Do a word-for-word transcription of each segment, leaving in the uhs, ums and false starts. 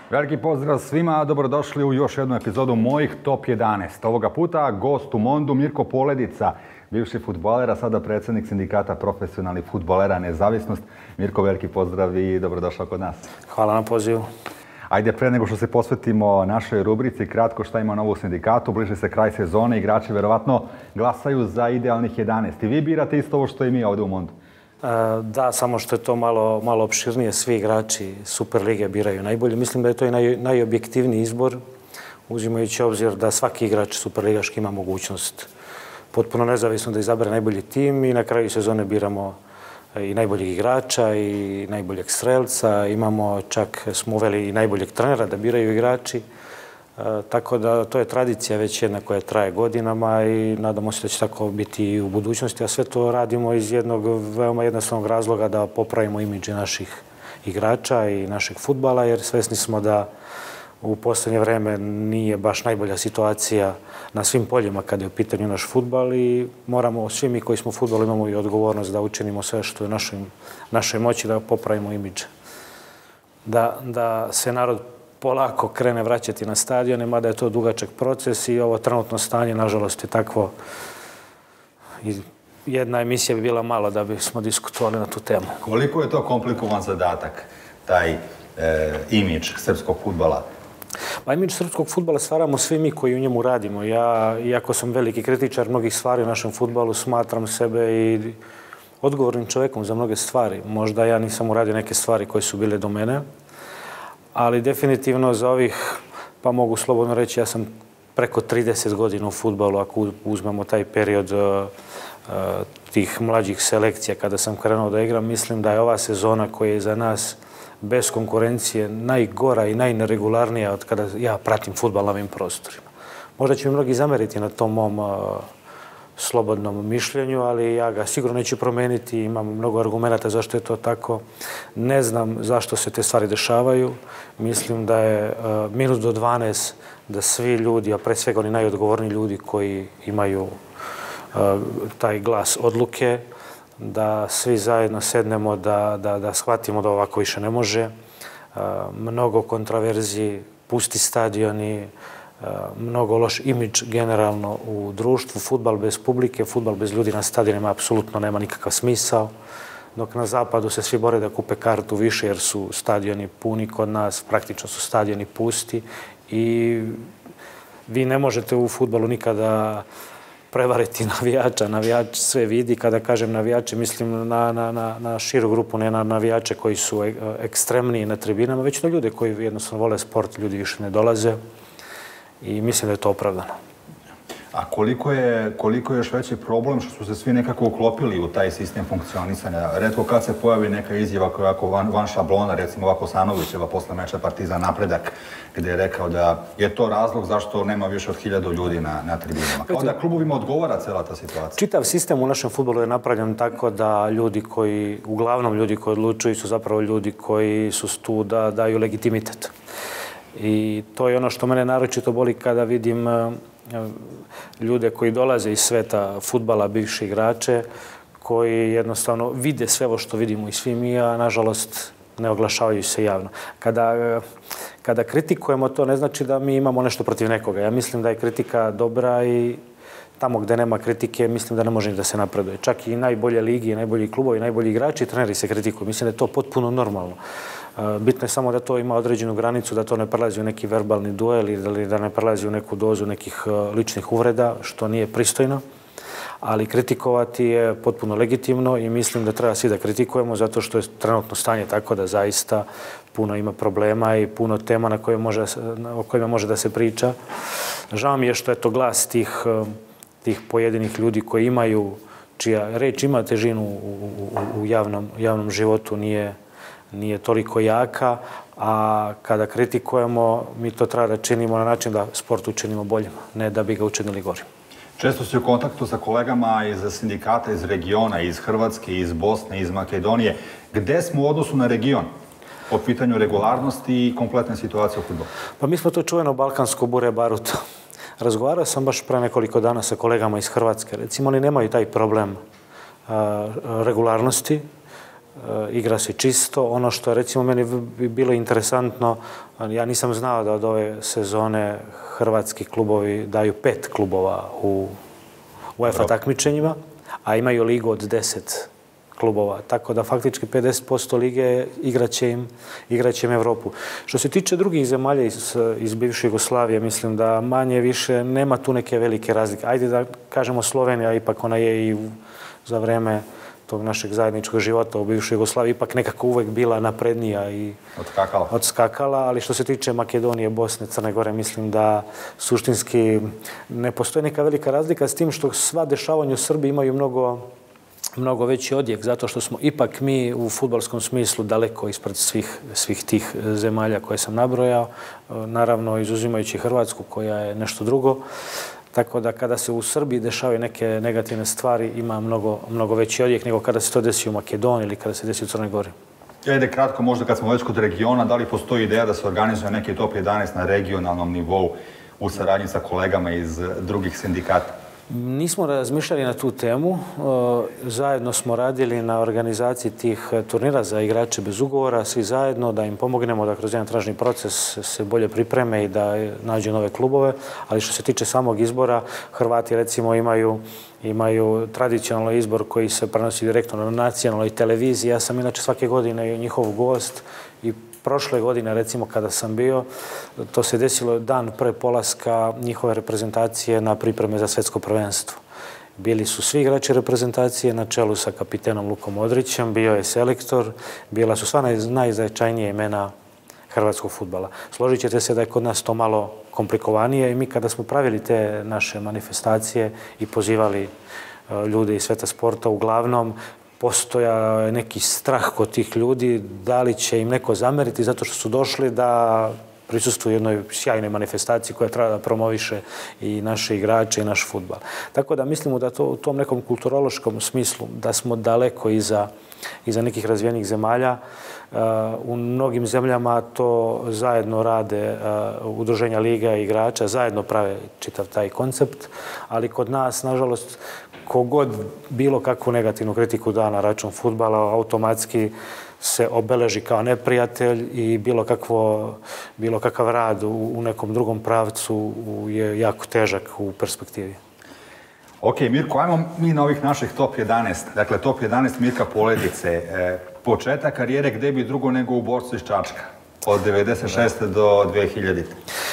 Veliki pozdrav svima, dobrodošli u još jednu epizodu mojih Top jedanaest. Ovoga puta gost u Mondu Mirko Poledica, bivši fudbaler, a sada predsjednik sindikata profesionalnih fudbalera Nezavisnost. Mirko, veliki pozdrav i dobrodošao kod nas. Hvala na pozivu. Ajde, pre nego što se posvetimo našoj rubrici, kratko šta ima novo u sindikatu, bliže se kraj sezone, igrači verovatno glasaju za idealnih jedanaest. I vi birate isto ovo što i mi ovdje u Mondu. Da, samo što je to malo, malo opširnije. Svi igrači Superlige biraju najbolje. Mislim da je to i naj, najobjektivniji izbor, uzimajući obzir da svaki igrač Superligaški ima mogućnost potpuno nezavisno da izabere najbolji tim i na kraju sezone biramo i najboljeg igrača i najboljeg strelca. Imamo, čak smo uveli i najboljeg trenera da biraju igrači. E, tako da to je tradicija već jedna koja traje godinama i nadamo se da će tako biti i u budućnosti. A sve to radimo iz jednog veoma jednostavnog razloga da popravimo imidž naših igrača i našeg fudbala, jer svesni smo da u posljednje vreme nije baš najbolja situacija na svim poljima kada je u pitanju naš fudbal i moramo, svi mi koji smo u fudbalu imamo i odgovornost da učinimo sve što je u našoj, našoj moći da popravimo imidž. Da, da se narod polako krene vraćati na stadione, mada je to dugačak proces i ovo trenutno stanje, nažalost, je takvo. Jedna emisija bi bila malo da bismo diskutovali na tu temu. Koliko je to komplikovan zadatak, taj e, imidž srpskog fudbala? Pa imidž srpskog fudbala stvaramo svi mi koji u njemu radimo. Ja, iako sam veliki kritičar mnogih stvari u našem fudbalu, smatram sebe i odgovornim čovjekom za mnoge stvari. Možda ja nisam uradio neke stvari koje su bile do mene, ali definitivno za ovih, pa mogu slobodno reći, ja sam preko trideset godina u fudbalu, ako uzmemo taj period uh, uh, tih mlađih selekcija kada sam krenuo da igram, mislim da je ova sezona koja je za nas bez konkurencije najgora i najneregularnija od kada ja pratim fudbal na ovim prostorima. Možda će mi mnogi zameriti na tom mom uh, slobodnom mišljenju, ali ja ga sigurno neću promeniti. Imam mnogo argumenta zašto je to tako. Ne znam zašto se te stvari dešavaju. Mislim da je uh, minut do dvanaest da svi ljudi, a pre svega oni najodgovorniji ljudi koji imaju uh, taj glas odluke, da svi zajedno sednemo, da, da, da shvatimo da ovako više ne može. Uh, mnogo kontraverziji, pusti stadioni, mnogo loš imidž generalno u društvu. Fudbal bez publike, fudbal bez ljudi na stadionima apsolutno nema nikakav smisao. Dok na zapadu se svi bore da kupe kartu više jer su stadioni puni, kod nas praktično su stadioni pusti i vi ne možete u fudbalu nikada prevariti navijača. Navijač sve vidi. Kada kažem navijače, mislim na, na, na, na širu grupu, ne na navijače koji su ekstremniji na tribinama, već na ljude koji jednostavno vole sport, ljudi više ne dolaze. I mislim da je to opravdano. A koliko je, koliko je još veći problem što su se svi nekako uklopili u taj sistem funkcionisanja? Retko kad se pojavi neka izjava koja je ovako van, van šablona, recimo ovako Sanovićeva posle meča Partizan Napredak, gdje je rekao da je to razlog zašto nema više od hiljadu ljudi na, na tribinama. Kao da klubovima odgovara cela ta situacija. Čitav sistem u našem fudbalu je napravljen tako da ljudi koji, uglavnom ljudi koji odlučuju su zapravo ljudi koji su tu da daju legitimitet. I to je ono što mene naročito boli kada vidim ljude koji dolaze iz sveta fudbala, bivši igrače, koji jednostavno vide sve ovo što vidimo i svi mi, a nažalost ne oglašavaju se javno. Kada, kada kritikujemo to, ne znači da mi imamo nešto protiv nekoga. Ja mislim da je kritika dobra i tamo gdje nema kritike, mislim da ne može ni da se napreduje. Čak i najbolje ligi, najbolji klubovi, najbolji igrači i treneri se kritikuju. Mislim da je to potpuno normalno. Bitno je samo da to ima određenu granicu, da to ne prelazi u neki verbalni duel ili da ne prelazi u neku dozu nekih ličnih uvreda, što nije pristojno. Ali kritikovati je potpuno legitimno i mislim da treba svi da kritikujemo zato što je trenutno stanje tako da zaista puno ima problema i puno tema na koje može, o kojima može da se priča. Žao mi je što je to glas tih, tih pojedinih ljudi koji imaju, čija reč ima težinu u, u, u javnom, javnom životu, nije nije toliko jaka, a kada kritikujemo, mi to treba da činimo na način da sport učinimo boljim, ne da bi ga učinili gorim. Često si u kontaktu sa kolegama iz sindikata, iz regiona, iz Hrvatske, iz Bosne, iz Makedonije. Gde smo u odnosu na region po pitanju regularnosti i kompletne situacije u fudbalu? Pa mi smo to čuveno balkansko bure baruta. Razgovarao sam baš pre nekoliko dana sa kolegama iz Hrvatske. Recimo, oni nemaju taj problem a, regularnosti. igra se čisto. Ono što je recimo meni bilo interesantno, ja nisam znao da od ove sezone hrvatski klubovi daju pet klubova u UEFA takmičenjima, a imaju ligu od deset klubova. Tako da faktički pedeset posto lige igraće im, igraće im Evropu. Što se tiče drugih zemalja iz, iz bivše Jugoslavije, mislim da manje više nema tu neke velike razlike. Ajde da kažemo Slovenija, ipak ona je i u, za vreme tog našeg zajedničkog života u bivšoj Jugoslaviji ipak nekako uvek bila naprednija i odskakala. odskakala, ali što se tiče Makedonije, Bosne, Crne Gore, mislim da suštinski ne postoji neka velika razlika s tim što sva dešavanja u Srbiji imaju mnogo mnogo veći odjek, zato što smo ipak mi u fudbalskom smislu daleko ispred svih, svih tih zemalja koje sam nabrojao, naravno izuzimajući Hrvatsku koja je nešto drugo. Tako da kada se u Srbiji dešavaju neke negativne stvari ima mnogo, mnogo veći odjek nego kada se to desi u Makedoniji ili kada se desi u Crnoj Gori. Ajde kratko, možda kad smo već kod regiona, da li postoji ideja da se organizuje neki top jedanaest na regionalnom nivou u saradnji sa kolegama iz drugih sindikata? Nismo razmišljali na tu temu. Zajedno smo radili na organizaciji tih turnira za igrače bez ugovora, svi zajedno, da im pomognemo da kroz jedan tražni proces se bolje pripreme i da nađu nove klubove. Ali što se tiče samog izbora, Hrvati recimo imaju imaju tradicionalni izbor koji se prenosi direktno na nacionalnoj televiziji. Ja sam inače svake godine njihov gost i prošle godine, recimo, kada sam bio, to se desilo dan pre polaska njihove reprezentacije na pripreme za svetsko prvenstvo. Bili su svi igrači reprezentacije na čelu sa kapitenom Lukom Modrićem, bio je selektor, bila su sva najznačajnije imena hrvatskog fudbala. Složit ćete se da je kod nas to malo komplikovanije i mi kada smo pravili te naše manifestacije i pozivali ljude iz sveta sporta, uglavnom postoja neki strah kod tih ljudi da li će im neko zameriti zato što su došli da prisustvuju jednoj sjajnoj manifestaciji koja treba da promoviše i naše igrače i naš fudbal. Tako da mislimo da to u tom nekom kulturološkom smislu da smo daleko iza, iza nekih razvijenih zemalja. U mnogim zemljama to zajedno rade udruženja liga i igrača, zajedno prave čitav taj koncept, ali kod nas, nažalost, kogod bilo kakvu negativnu kritiku da na račun fudbala, automatski se obeleži kao neprijatelj i bilo, kakvo, bilo kakav rad u, u nekom drugom pravcu je jako težak u perspektivi. Ok, Mirko, ajmo mi na ovih naših top jedanaest. Dakle, top jedanaest Mirka Poledice. E, početak karijere gde bi drugo nego u Borcu iz Čačka? Od devedeset šeste do dve hiljadite.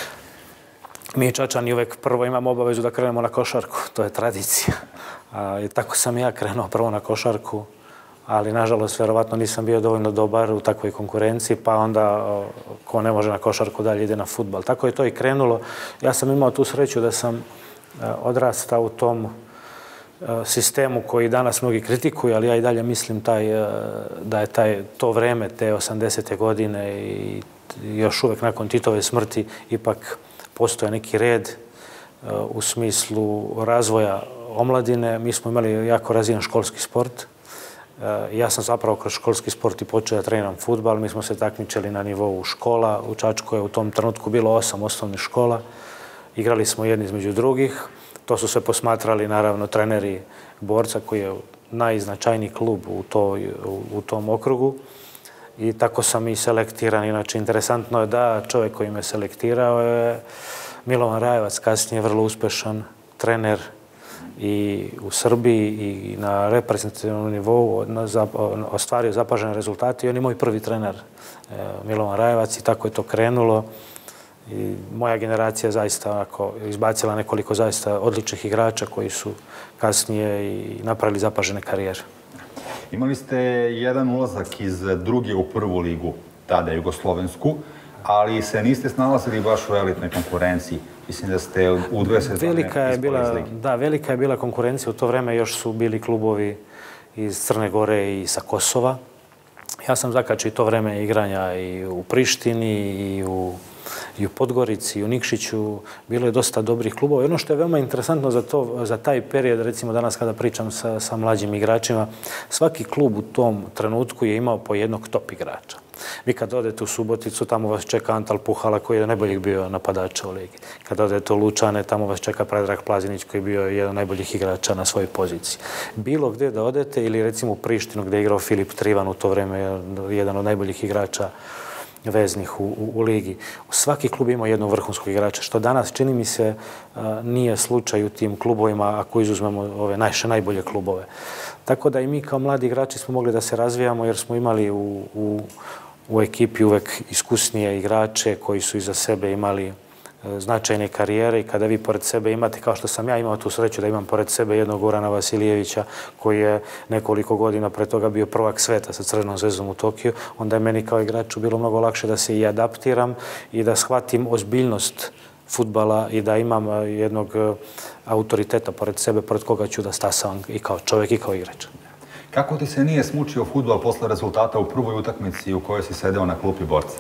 Mi Čačani uvek prvo imamo obavezu da krenemo na košarku. To je tradicija. A, i tako sam ja krenuo prvo na košarku, ali nažalost, verovatno nisam bio dovoljno dobar u takvoj konkurenciji, pa onda ko ne može na košarku dalje ide na fudbal. Tako je to i krenulo. Ja sam imao tu sreću da sam odrastao u tom sistemu koji danas mnogi kritikuju, ali ja i dalje mislim taj, da je taj, to vreme, te osamdesete godine i još uvek nakon Titove smrti ipak postoje neki red u smislu razvoja omladine. Mi smo imali jako razvijen školski sport. Ja sam zapravo kroz školski sport i počeo da treniram fudbal. Mi smo se takmičili na nivou škola. U Čačku je u tom trenutku bilo osam osnovnih škola. Igrali smo jedni između drugih. To su sve posmatrali, naravno, treneri Borca, koji je najznačajniji klub u, toj, u, u tom okrugu. I tako sam i selektiran. Inače, interesantno je da čovjek koji me selektirao je Milovan Rajevac, kasnije vrlo uspešan trener i u Srbiji i na reprezentativnom nivou ostvario zapažene rezultate i on je moj prvi trener, Milovan Rajevac, i tako je to krenulo. I moja generacija zaista onako izbacila nekoliko zaista odličnih igrača koji su kasnije i napravili zapažene karijere. Imali ste jedan ulazak iz druge u prvu ligu, tada jugoslovensku, ali se niste snalazili baš u elitnoj konkurenciji. Mislim da ste u dve sezone ispali iz ligi. Da, velika je bila konkurencija. U to vreme još su bili klubovi iz Crne Gore i sa Kosova. Ja sam zakačio i to vreme igranja i u Prištini i u i u Podgorici, i u Nikšiću. Bilo je dosta dobrih klubova. I ono što je veoma interesantno za, to, za taj period, recimo danas kada pričam sa, sa mlađim igračima, svaki klub u tom trenutku je imao po jednog top igrača. Vi kad odete u Suboticu, tamo vas čeka Antal Puhala koji je najboljih bio napadača u ligi. Kad odete u Lučane, tamo vas čeka Predrag Plazinić koji je bio jedan od najboljih igrača na svojoj poziciji. Bilo gdje da odete, ili recimo u Prištinu gdje je igrao Filip Trivan u to vrijeme, jedan od najboljih igrača veznih u, u, u ligi. Svaki klub ima jednog vrhunskog igrača, što danas čini mi se a, nije slučaj u tim klubovima ako izuzmemo ove najše najbolje klubove. Tako da i mi kao mladi igrači smo mogli da se razvijamo jer smo imali u, u, u ekipi uvek iskusnije igrače koji su iza sebe imali značajne karijere i kada vi pored sebe imate, kao što sam ja imao tu sreću da imam pored sebe jednog Gorana Vasilijevića koji je nekoliko godina pre toga bio prvak sveta sa Crvenom zvezdom u Tokiju, onda je meni kao igraču bilo mnogo lakše da se i adaptiram i da shvatim ozbiljnost fudbala i da imam jednog autoriteta pored sebe, pored koga ću da stasavam i kao čovjek i kao igrač. Kako ti se nije smučio fudbal posle rezultata u prvoj utakmici u kojoj si sedeo na klupi borca?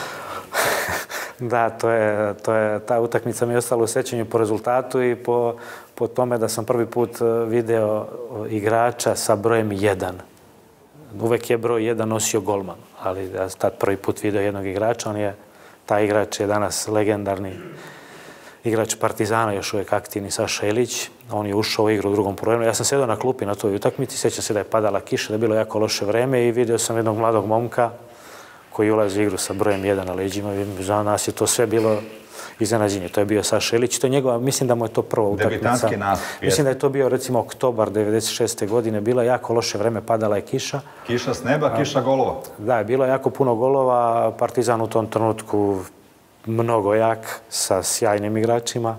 Da, to je, to je, ta utakmica mi je ostala u sećanju po rezultatu i po, po tome da sam prvi put video igrača sa brojem jedan. Uvek je broj jedan nosio golman, ali ja sam tad prvi put video jednog igrača, on je, taj igrač je danas legendarni igrač Partizana, još uvijek aktivni Saša Ilić. On je ušao u igru u drugom poluvremenu. Ja sam sedao na klupi na toj utakmici, sjećam se da je padala kiša, da je bilo jako loše vreme i vidio sam jednog mladog momka koji ulazi u igru sa brojem jedan na leđima. Za nas je to sve bilo iznenađenje. To je bio Saša Ilić. To je njegova, mislim da mu je to prva utakmica. Debitanski nastup. Mislim da je to bio recimo oktobar devedeset šeste godine. Bilo je jako loše vreme, padala je kiša. Kiša s neba, kiša golova. Da, bilo je jako puno golova. Partizan u tom trenutku mnogo jak, sa sjajnim igračima.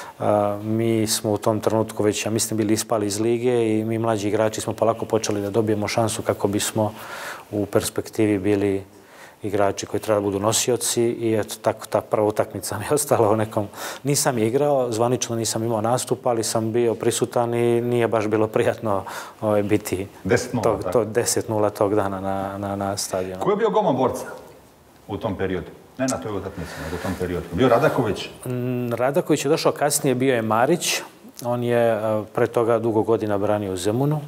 Mi smo u tom trenutku već, ja mislim, bili ispali iz lige i mi mlađi igrači smo polako počeli da dobijemo šansu kako bismo u perspektivi bili igrači koji treba da budu nosioci i eto, tako ta prva utakmica mi je ostala u nekom... Nisam igrao, zvanično nisam imao nastup, ali sam bio prisutan i nije baš bilo prijatno ovaj, biti deset nula tog dana na, na, na stadionu. Ko je bio golman borca u tom periodu? Ne na toj utakmici, nego u tom periodu. Bio Radaković? Radaković je došao kasnije, bio je Marić. On je pre toga dugo godina branio u Zemunu.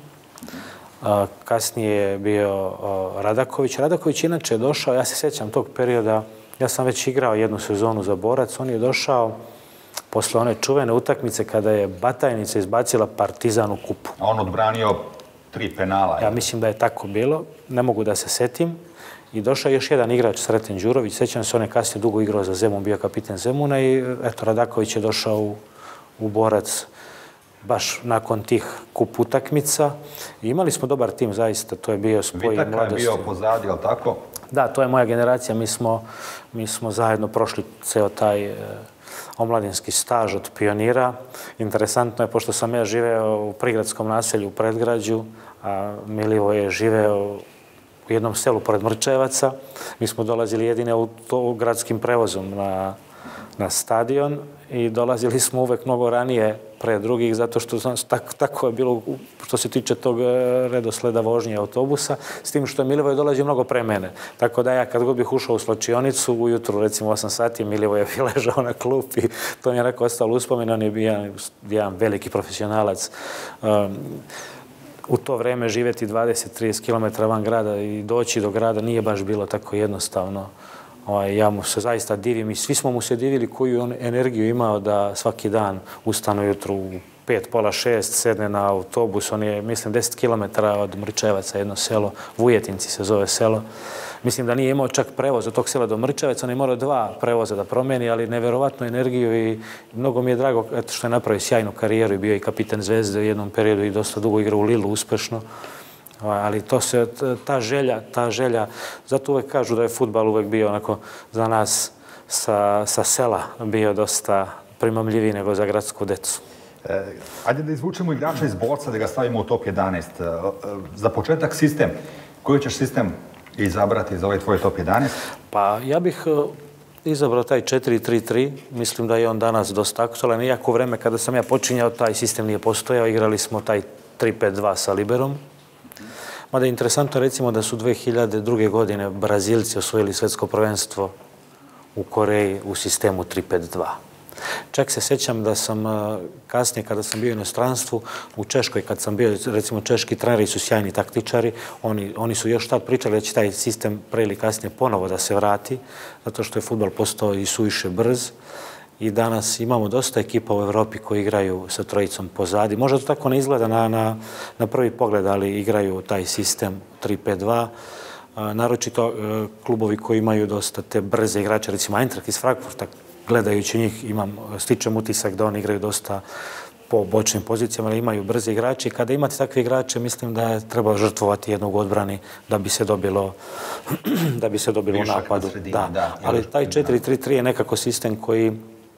Kasnije je bio Radaković. Radaković inače je došao, ja se sjećam tog perioda, ja sam već igrao jednu sezonu za Borac, on je došao posle one čuvene utakmice kada je Batajnica izbacila Partizan u kupu. A on odbranio tri penala. Ja mislim da je tako bilo, ne mogu da se setim. I došao je još jedan igrač, Sreten Đurović, sjećam se, on je kasnije dugo igrao za Zemun, bio kapiten Zemuna i eto, Radaković je došao u, u Borac baš nakon tih kup utakmica. I imali smo dobar tim, zaista, to je bio spoj mladosti. Vitaka je bio pozadi, ali tako? Da, to je moja generacija, mi smo, mi smo zajedno prošli ceo taj e, omladinski staž od pionira. Interesantno je, pošto sam ja živeo u prigradskom naselju u Predgrađu, a Milivo je živeo u jednom selu pored Mrčevaca. Mi smo dolazili jedine gradskim prevozom na, na stadion i dolazili smo uvek mnogo ranije pre drugih, zato što tako, tako je bilo što se tiče tog redosleda vožnje autobusa, s tim što je Milivoje dolazio mnogo pre mene. Tako da ja kad god bih ušao u slačionicu, ujutru recimo osam sati, Milivoje je ležao na klupi, to mi je neko ostalo uspomenu, on je bio jedan, jedan veliki profesionalac. Um, U to vreme živjeti dvadeset do trideset kilometara van grada i doći do grada nije baš bilo tako jednostavno. Ja mu se zaista divim i svi smo mu se divili koju on energiju imao da svaki dan ustane ujutru u pet, pola šest, sedne na autobus. On je, mislim, deset kilometara od Mrčevaca, jedno selo, Vujetinci se zove selo. Mislim da nije imao čak prevoz od tog sela do Mrčevaca, on je morao dva prevoza da promeni, ali neverovatnu energiju i mnogo mi je drago eto, što je napravio sjajnu karijeru i bio i kapiten Zvezde u jednom periodu i dosta dugo igrao u Lilu uspešno. Ali to se, ta želja, ta želja, zato uvek kažu da je fudbal uvek bio onako za nas sa, sa sela bio dosta primamljiviji nego za gradsku decu. E, ajde da izvučemo igrača iz Borca, da ga stavimo u top jedanaest. E, za početak sistem. Koji ćeš sistem izabrati za ovaj tvoj top jedanaest? Pa ja bih izabrao taj četiri tri tri. Mislim da je on danas dosta aktualan. Iako vreme kada sam ja počinjao, taj sistem nije postojao. Igrali smo taj tri pet dva sa liberom. Mada je interesantno recimo da su dve hiljade druge. godine Brazilci osvojili svetsko prvenstvo u Koreji u sistemu tri pet dva. Čak se sjećam da sam kasnije, kada sam bio u inostranstvu, u Češkoj, kad sam bio, recimo, češki treneri su sjajni taktičari, oni, oni su još tad pričali da će taj sistem pre ili kasnije ponovo da se vrati, zato što je fudbal postao i suviše brz. I danas imamo dosta ekipa u Evropi koji igraju sa trojicom pozadi. Možda to tako ne izgleda na, na, na prvi pogled, ali igraju taj sistem tri pet dva. Naročito klubovi koji imaju dosta te brze igrače, recimo Eintracht iz Frankfurta, gledajući njih imam, stičem utisak da oni igraju dosta po bočnim pozicijama, ali imaju brze igrače. I kada imate takve igrače, mislim da je treba žrtvovati jednog u odbrani da bi se dobilo da bi se dobilo u napadu. Da. Da. Ali taj četiri tri tri je nekako sistem koji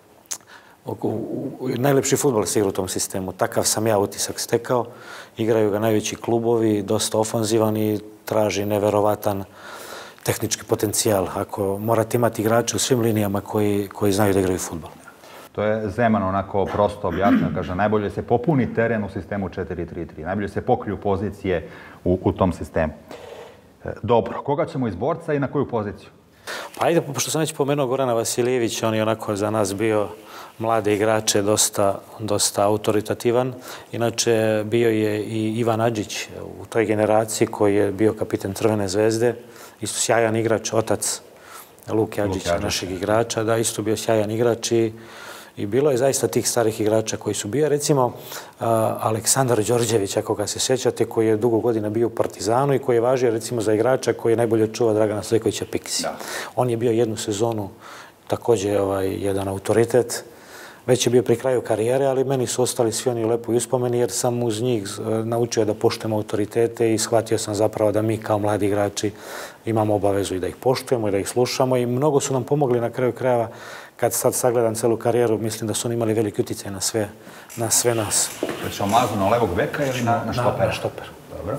najlepši fudbal se igra u tom sistemu. Takav sam ja utisak stekao. Igraju ga najveći klubovi, dosta ofanzivan i traži neverovatan tehnički potencijal. Ako morate imati igrače u svim linijama koji, koji znaju da igraju fudbal. To je Zeman onako prosto objasnio. Kaže, najbolje se popuni teren u sistemu četiri tri tri. Najbolje se pokriju pozicije u, u tom sistemu. Dobro, koga ćemo iz borca i na koju poziciju? Pa ajde, pošto sam već pomenuo Gorana Vasiljevića, on je onako za nas bio mlade igrače, dosta, dosta autoritativan. Inače, bio je i Ivan Adžić u toj generaciji koji je bio kapiten Crvene zvezde. Isto sjajan igrač, otac Luke Adžića, našeg igrača. Da, isto bio sjajan igrač i, i bilo je zaista tih starih igrača koji su bio. Recimo, uh, Aleksandar Đorđević, ako ga se sjećate, koji je dugo godina bio u Partizanu i koji je važio recimo za igrača koji je najbolje čuva Dragana Stojkovića Piksi. Da. On je bio jednu sezonu također ovaj, jedan autoritet. Već je bio pri kraju karijere, ali meni su ostali svi oni lepo uspomeni jer sam uz njih naučio da poštujem autoritete i shvatio sam zapravo da mi kao mladi igrači imamo obavezu i da ih poštujemo i da ih slušamo i mnogo su nam pomogli na kraju krajeva. Kad sad sagledam celu karijeru, mislim da su oni imali veliki utjecaj na sve, na sve nas. Već Mazu na levog beka ili na, na štopera? Na štoper. Dobro.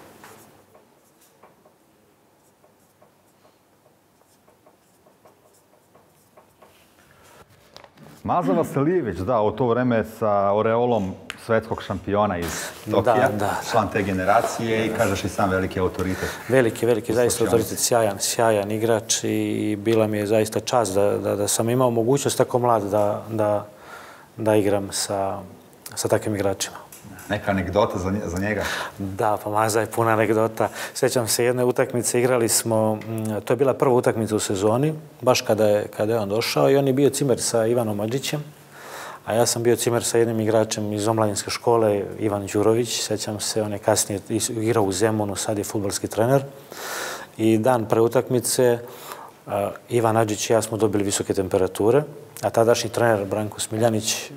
Maza Vasiljević, da, u to vreme sa oreolom svetskog šampiona iz Tokija, da, da, član te generacije i kažeš i sam veliki autoritet. Veliki, veliki, zaista autoritet, sjajan, sjajan igrač i bila mi je zaista čast da, da, da sam imao mogućnost tako mlad da, da, da igram sa, sa takvim igračima. Neka anegdota za, za njega? Da, pa Maza je puna anegdota. Sjećam se jedne utakmice, igrali smo, to je bila prva utakmica u sezoni, baš kada je, kada je on došao i on je bio cimer sa Ivanom Adžićem, a ja sam bio cimer sa jednim igračem iz omladinske škole, Ivan Đurović. Sjećam se, on je kasnije igrao u Zemunu, sad je fudbalski trener. I dan pre utakmice uh, Ivan Adžić i ja smo dobili visoke temperature, a tadašnji trener Branko Smiljanić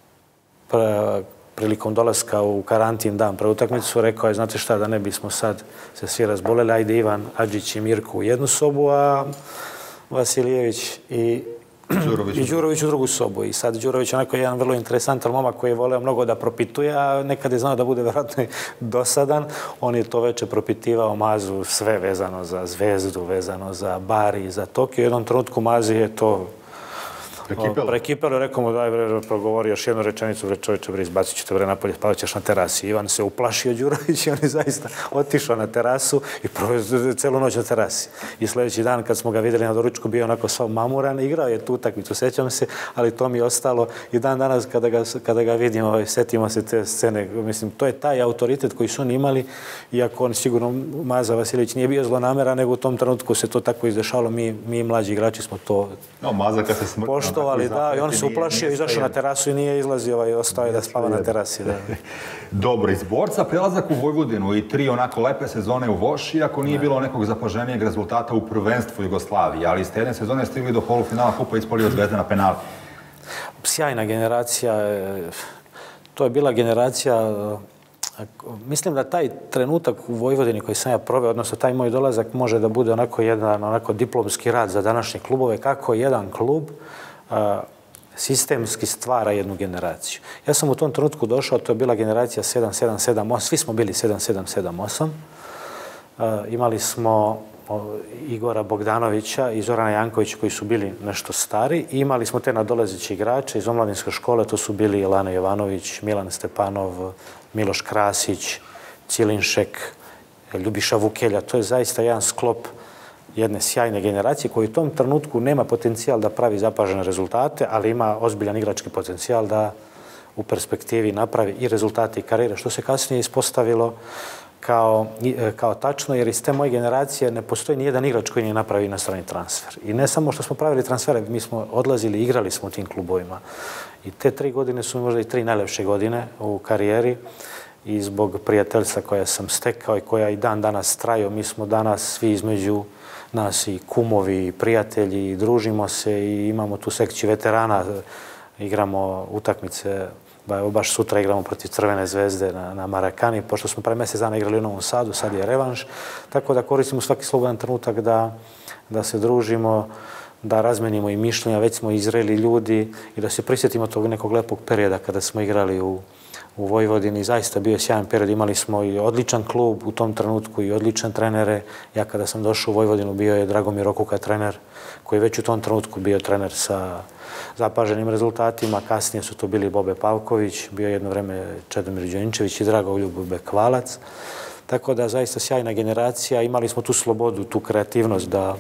pre, prilikom dolaska u karantin dan pre utakmicu rekao je, znate šta, da ne bismo sad se svi razboleli, ajde Ivan Adžić i Mirko u jednu sobu, a Vasiljević i Đurović. I Đurović u drugu sobu. I sad Đurović je onako jedan vrlo interesantan momak koji je voleo mnogo da propituje, a nekad je znao da bude vjerojatno dosadan. On je to veče propitivao Mazu sve vezano za Zvezdu, vezano za Bari, za Tokio. U jednom trenutku Mazi je to Prekipelo. Prekipelo, rekao mu daj bre, progovori još jednu rečenicu, bre čovječe, bre, izbacit ću te bre napolje, spavat ćeš na terasi. Ivan se uplašio Đurović i on je zaista otišao na terasu i proveo celu noć na terasi. I sljedeći dan kad smo ga vidjeli na doručku bio onako sav mamuran, igrao je tu utakmicu, sećam se, ali to mi je ostalo i dan danas kada ga, kada ga vidimo, ovaj, setimo se te scene, mislim, to je taj autoritet koji su oni imali, iako on sigurno, Maza Vasiljević nije bio zlonameran, nego u tom trenutku se to tako izdešalo, mi, mi mlađi igrači smo to no, Maza kad se smrtno poštovali, da, i on se uplašio, izašao na terasu i nije izlazio, ovaj, ostao je da spava na terasi. Da. Dobro, iz borca prelazak u Vojvodinu i tri onako lepe sezone u Voši, iako nije bilo nekog zapaženijeg rezultata u prvenstvu Jugoslavije, ali iz te jedne sezone stigli do polufinala kupa ispali od Zvezde na penali. Sjajna generacija, to je bila generacija, mislim da taj trenutak u Vojvodini koji sam ja proveo, odnosno taj moj dolazak može da bude onako jedan onako diplomski rad za današnje klubove, kako jedan klub a, sistemski stvara jednu generaciju. Ja sam u tom trenutku došao, to je bila generacija sedam sedam sedam osam, svi smo bili sedam sedam sedam osam. Imali smo Igora Bogdanovića i Zorana Jankovića koji su bili nešto stari i imali smo te nadolazeće igrače iz omladinske škole, to su bili Jelena Jovanović, Milan Stepanov, Miloš Krasić, Cilinšek, Ljubiša Vukelja. To je zaista jedan sklop jedne sjajne generacije koji u tom trenutku nema potencijal da pravi zapažene rezultate, ali ima ozbiljan igrački potencijal da u perspektivi napravi i rezultate i karijere, što se kasnije ispostavilo kao, kao tačno, jer iz te moje generacije ne postoji ni jedan igrač koji nije napravio inostrani transfer. I ne samo što smo pravili transfere, mi smo odlazili, igrali smo u tim klubovima. I te tri godine su možda i tri najlepše godine u karijeri i zbog prijateljstva koja sam stekao i koja i dan danas traju. Mi smo danas svi između nas i kumovi, i prijatelji, i družimo se i imamo tu sekciju veterana, igramo utakmice. Baš sutra igramo protiv Crvene zvezde na, na Marakani, pošto smo pre mjesec dana igrali u Novom Sadu, sad je revanš. Tako da koristimo svaki slobodan trenutak da, da se družimo, da razmenimo i mišljenja, već smo izreli ljudi i da se prisjetimo tog nekog lepog perioda kada smo igrali u, u Vojvodini. Zaista bio sjajan period, imali smo i odličan klub u tom trenutku i odličan trenere. Ja kada sam došao u Vojvodinu bio je Dragomir Okuka trener, koji već u tom trenutku bio trener sa zapaženim rezultatima. Kasnije su to bili Bobe Pavković, bio jedno vreme Čedomir Đončević i Dragoljub Bekvalac. Tako da zaista sjajna generacija. Imali smo tu slobodu, tu kreativnost da,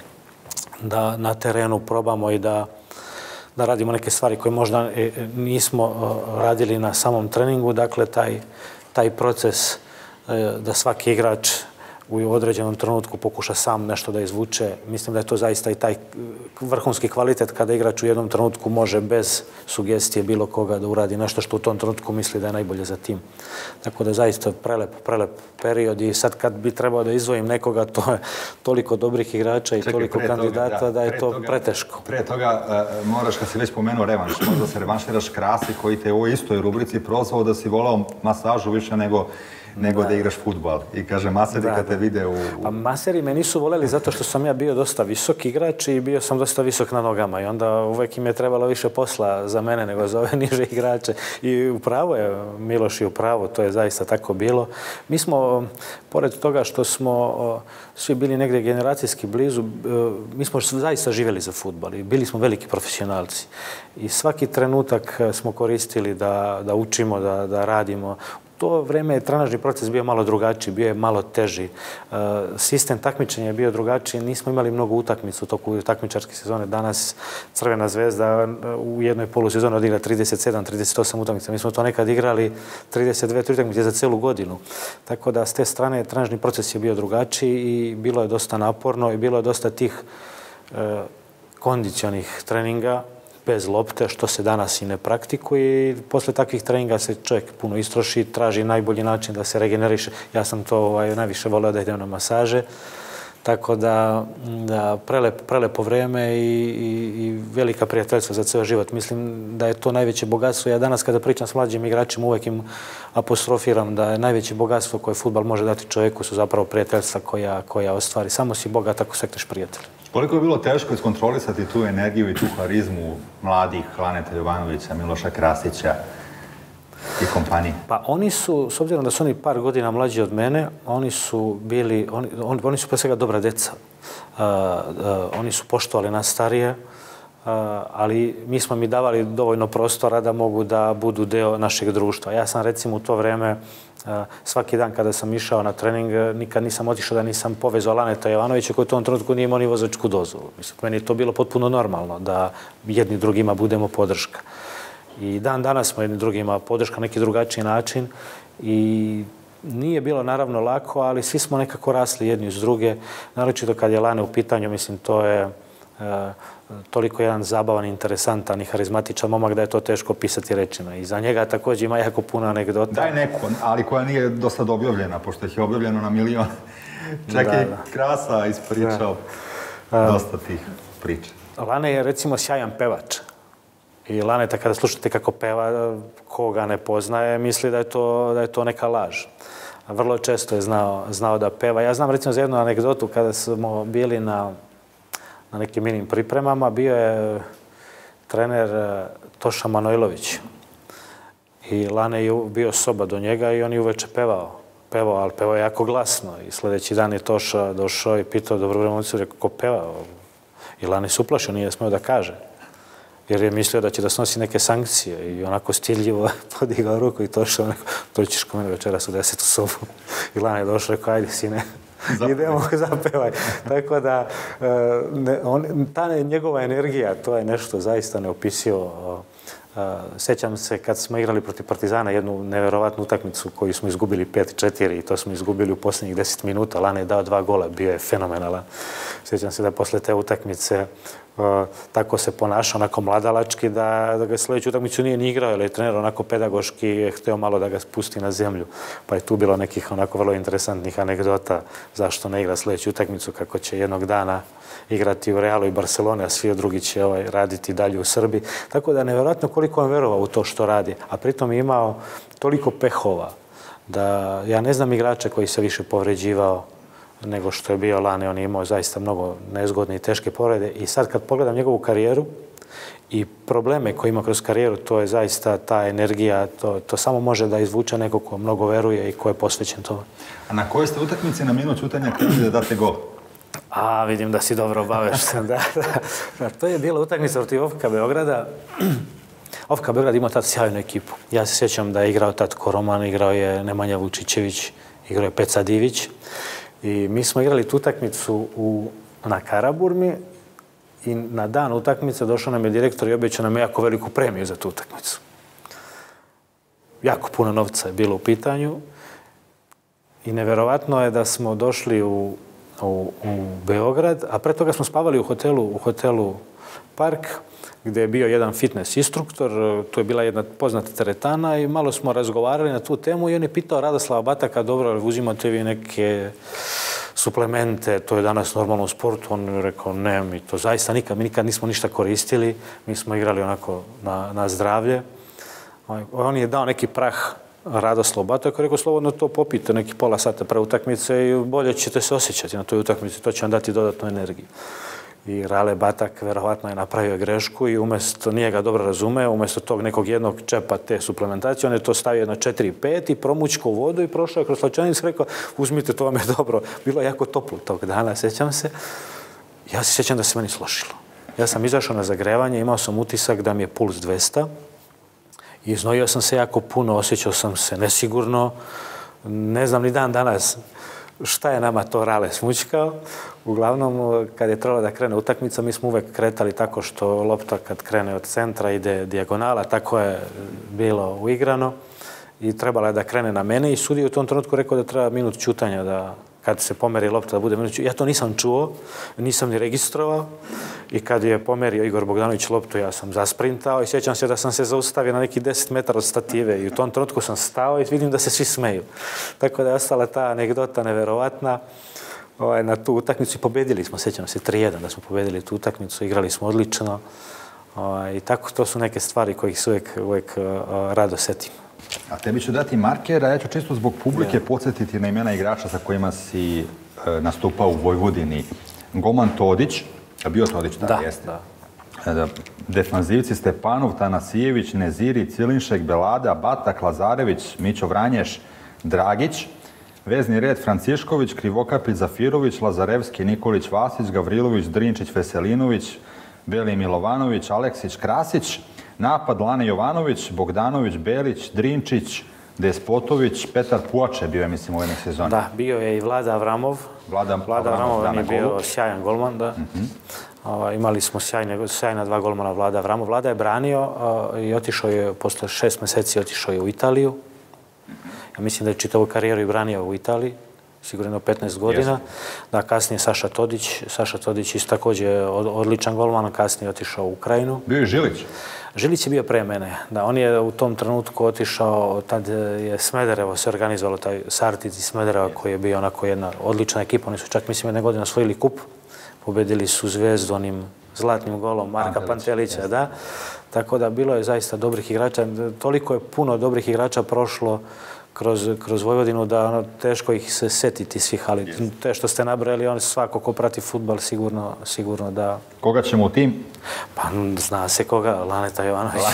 da na terenu probamo i da, da radimo neke stvari koje možda nismo radili na samom treningu. Dakle, taj, taj proces da svaki igrač u određenom trenutku pokuša sam nešto da izvuče. Mislim da je to zaista i taj vrhunski kvalitet kada igrač u jednom trenutku može bez sugestije bilo koga da uradi nešto što u tom trenutku misli da je najbolje za tim. Tako da zaista prelep, prelep period i sad kad bi trebao da izdvojim nekoga, to je toliko dobrih igrača i Čekaj, toliko kandidata toga, da, da je to toga, preteško. Pre toga uh, moraš, kad si već pomenuo revanš, možda se revanširaš Krasi koji te u ovoj istoj rubrici prozvao da si volao masažu više nego nego da, da igraš fudbal. I kaže, maseri da, kad te vide u... u... Pa maseri me nisu voljeli zato što sam ja bio dosta visok igrač i bio sam dosta visok na nogama i onda uvek im je trebalo više posla za mene nego za ove niže igrače. I upravo je, Miloš je upravo, to je zaista tako bilo. Mi smo, pored toga što smo svi bili negdje generacijski blizu, mi smo zaista živjeli za fudbal i bili smo veliki profesionalci. I svaki trenutak smo koristili da, da učimo, da, da radimo. To vreme je trenažni proces bio malo drugačiji, bio je malo teži. Sistem takmičenja je bio drugačiji, nismo imali mnogo utakmica u toku takmičarske sezone. Danas Crvena zvezda u jednoj polusezoni odigra trideset sedam trideset osam utakmica. Mi smo to nekad igrali trideset dve utakmice za celu godinu. Tako da s te strane trenažni proces je bio drugačiji i bilo je dosta naporno i bilo je dosta tih kondicionih treninga bez lopte, što se danas i ne praktikuje i posle takvih treninga se čovjek puno istroši, traži najbolji način da se regeneriše. Ja sam to ovaj, najviše voleo da idem na masaže, tako da, da prelep, prelepo vreme i, i, i velika prijateljstva za ceo život. Mislim da je to najveće bogatstvo. Ja danas kada pričam s mlađim igračima uvek im apostrofiram da je najveće bogatstvo koje fudbal može dati čovjeku su zapravo prijateljstva koja, koja ostvari. Samo si bogat ako stekneš prijatelja. Koliko je bilo teško iskontrolisati tu energiju i tu harizmu mladih Laneta Jovanovića, Miloša Krasića i kompanije? Pa oni su, s obzirom da su oni par godina mlađi od mene, oni su bili, oni, on, oni su pre svega dobra deca. Uh, uh, oni su poštovali nas starije, uh, ali mi smo mi davali dovoljno prostora da mogu da budu deo našeg društva. Ja sam recimo u to vreme svaki dan kada sam išao na trening, nikad nisam otišao da nisam povezao Laneta Jovanovića koji u tom trenutku nije imao ni vozačku dozvolu. Mislim, meni je to bilo potpuno normalno da jedni drugima budemo podrška. I dan danas smo jedni drugima podrška na neki drugačiji način i nije bilo naravno lako, ali svi smo nekako rasli jedni uz druge. Naročito kad je Lane u pitanju, mislim, to je toliko jedan zabavan, interesantan i harizmatičan momak da je to teško pisati rečima. I za njega također ima jako puno anegdota. Daj neku, ali koja nije dosta objavljena, pošto ih je objavljeno na milion. Čak i Krasa ispričao dosta tih priča. Lane je recimo sjajan pevač. I Laneta kada slušate kako peva, koga ne poznaje, misli da je to, da je to neka laž. Vrlo često je znao, znao da peva. Ja znam recimo za jednu anegdotu kada smo bili na na nekim minim pripremama, bio je trener Toša Manojlović. I Lane je bio soba do njega i on je uveče pevao. Pevao, ali pevao jako glasno. I sljedeći dan je Toša došao i pitao dobro vremoncu, rekao ko pevao. I Lane se uplašio, nije smeo da kaže. Jer je mislio da će da snosi neke sankcije. I onako stiljivo podigao ruku i Toša, to ćeš ko mene večeras u desetu sobu. I Lane je došao, rekao, ajde sine, idemo, zapevaj. Tako da, ne, on, ta njegova energija, to je nešto zaista neopisivo. Sjećam se kad smo igrali protiv Partizana jednu nevjerovatnu utakmicu koju smo izgubili pet četiri i to smo izgubili u posljednjih deset minuta. Lane je dao dva gola, bio je fenomenalan. Sjećam se da posle te utakmice uh, tako se ponašao onako mladalački da, da ga sljedeću utakmicu nije ni igrao, jer je trener onako pedagoški je htio malo da ga spusti na zemlju. Pa je tu bilo nekih onako vrlo interesantnih anegdota zašto ne igra sljedeću utakmicu, kako će jednog dana igrati u Realu i Barcelone, a svi drugi će ovaj, raditi dalje u Srbiji. Tako da nevjerojatno koliko on verovao u to što radi, a pritom je imao toliko pehova da ja ne znam igrača koji se više povređivao nego što je bio Lane. On je imao zaista mnogo nezgodne i teške povrede i sad kad pogledam njegovu karijeru i probleme koje ima kroz karijeru, to je zaista ta energija, to, to samo može da izvuče neko ko mnogo veruje i ko je posvećen tome. A na kojoj ste utakmici na minut čutanja htjeli da date gol? A, vidim da si dobro obavešten, da, da, da. To je bila utakmica protiv O F K Beograda. O F K Beograd imao tad sjajnu ekipu. Ja se sjećam da je igrao tad Koroman, igrao je Nemanja Vučićević, igrao je Peca Divić. I mi smo igrali tu utakmicu u, na Karaburmi i na dan utakmice došao nam je direktor i obećao nam jako veliku premiju za tu utakmicu. Jako puno novca je bilo u pitanju i neverovatno je da smo došli u U, u Beograd, a pre toga smo spavali u hotelu, u hotelu Park, gdje je bio jedan fitness instruktor, tu je bila jedna poznata teretana i malo smo razgovarali na tu temu i on je pitao Radoslava Bataka, dobro, uzimate vi neke suplemente, to je danas normalno u sportu. On je rekao, ne, mi to zaista nikad, mi nikad nismo ništa koristili, mi smo igrali onako na, na zdravlje. On je dao neki prah Radoslav Batak, rekao, slobodno to popijte neki pola sata pre utakmice i bolje ćete se osjećati na toj utakmici, to će vam dati dodatnu energiju. I Rale Batak verovatno je napravio grešku i umjesto, nije ga dobro razumeo, umjesto tog nekog jednog čepa te suplementacije, on je to stavio na četiri pet i promućkao u vodu i prošao je kroz slačanicu, rekao, uzmite, to vam je dobro. Bilo je jako toplo tog dana, sjećam se. Ja se sjećam da se meni slošilo. Ja sam izašao na zagrevanje, imao sam utisak da mi je puls dvesta. I iznojio sam se jako puno, osjećao sam se nesigurno. Ne znam ni dan danas šta je nama to Rale smućkao. Uglavnom, kad je trebalo da krene utakmica, mi smo uvek kretali tako što lopta kad krene od centra ide dijagonala, tako je bilo uigrano. I trebala je da krene na mene i sudija u tom trenutku rekao da treba minut ćutanja da kad se pomeri lopta da bude minut ćutanja. Ja to nisam čuo, nisam ni registrovao i kad je pomerio Igor Bogdanović loptu, ja sam zasprintao i sjećam se da sam se zaustavio na neki deset metara od stative i u tom trenutku sam stao i vidim da se svi smeju. Tako da je ostala ta anegdota neverovatna. Na tu utakmicu i pobedili smo, sjećam se, tri jedan da smo pobedili tu utakmicu, igrali smo odlično i tako to su neke stvari kojih se uvijek, uvijek rado setim. A tebi ću dati marker, a ja ću čisto zbog publike podsjetiti na imena igrača sa kojima si e, nastupao u Vojvodini. Golman Todić, a bio Todić, da, da jeste. Da. Defanzivci Stepanov, Tanasijević, Neziri, Cilinšek, Belada, Batak, Lazarević, Mićo Vranješ, Dragić. Vezni red Francišković, Krivokapić, Zafirović, Lazarevski, Nikolić, Vasić, Gavrilović, Drinčić, Veselinović, Beli Milovanović, Aleksić, Krasić. Napad Lane Jovanović, Bogdanović, Belić, Drinčić, Despotović, Petar Puače bio je, mislim, u jednoj sezoni. Da, bio je i Vlada Avramov. Vlada, Vlada Avramov, Avramov je bio golu. sjajan golman, da. Mm-hmm. o, imali smo sjajne, sjajna dva golmana Vlada Avramov. Vlada je branio o, i otišao je, posle šest meseci otišao je u Italiju. Ja mislim da je čitavu karijeru i branio u Italiji. Sigurno petnaest godina. Yes. Da, kasnije Saša Todić. Saša Todić je također odličan golman, kasnije otišao u Ukrajinu. Bio je Žilić? Žilić je bio pre mene. Da, on je u tom trenutku otišao, tad je Smederevo se organizovalo, taj Sartic iz Smedereva koji je bio onako jedna odlična ekipa. Oni su čak, mislim, jedne godine osvojili kup. Pobedili su Zvezdu onim zlatnim golom Marka Pantelića, Pantelića da. Tako da bilo je zaista dobrih igrača. Toliko je puno dobrih igrača prošlo kroz, kroz Vojvodinu da ono, teško ih se setiti svih, ali yes. te što ste nabrali, on svako ko prati fudbal sigurno, sigurno da... Koga ćemo u tim? Pa zna se koga, Laneta Jovanovića.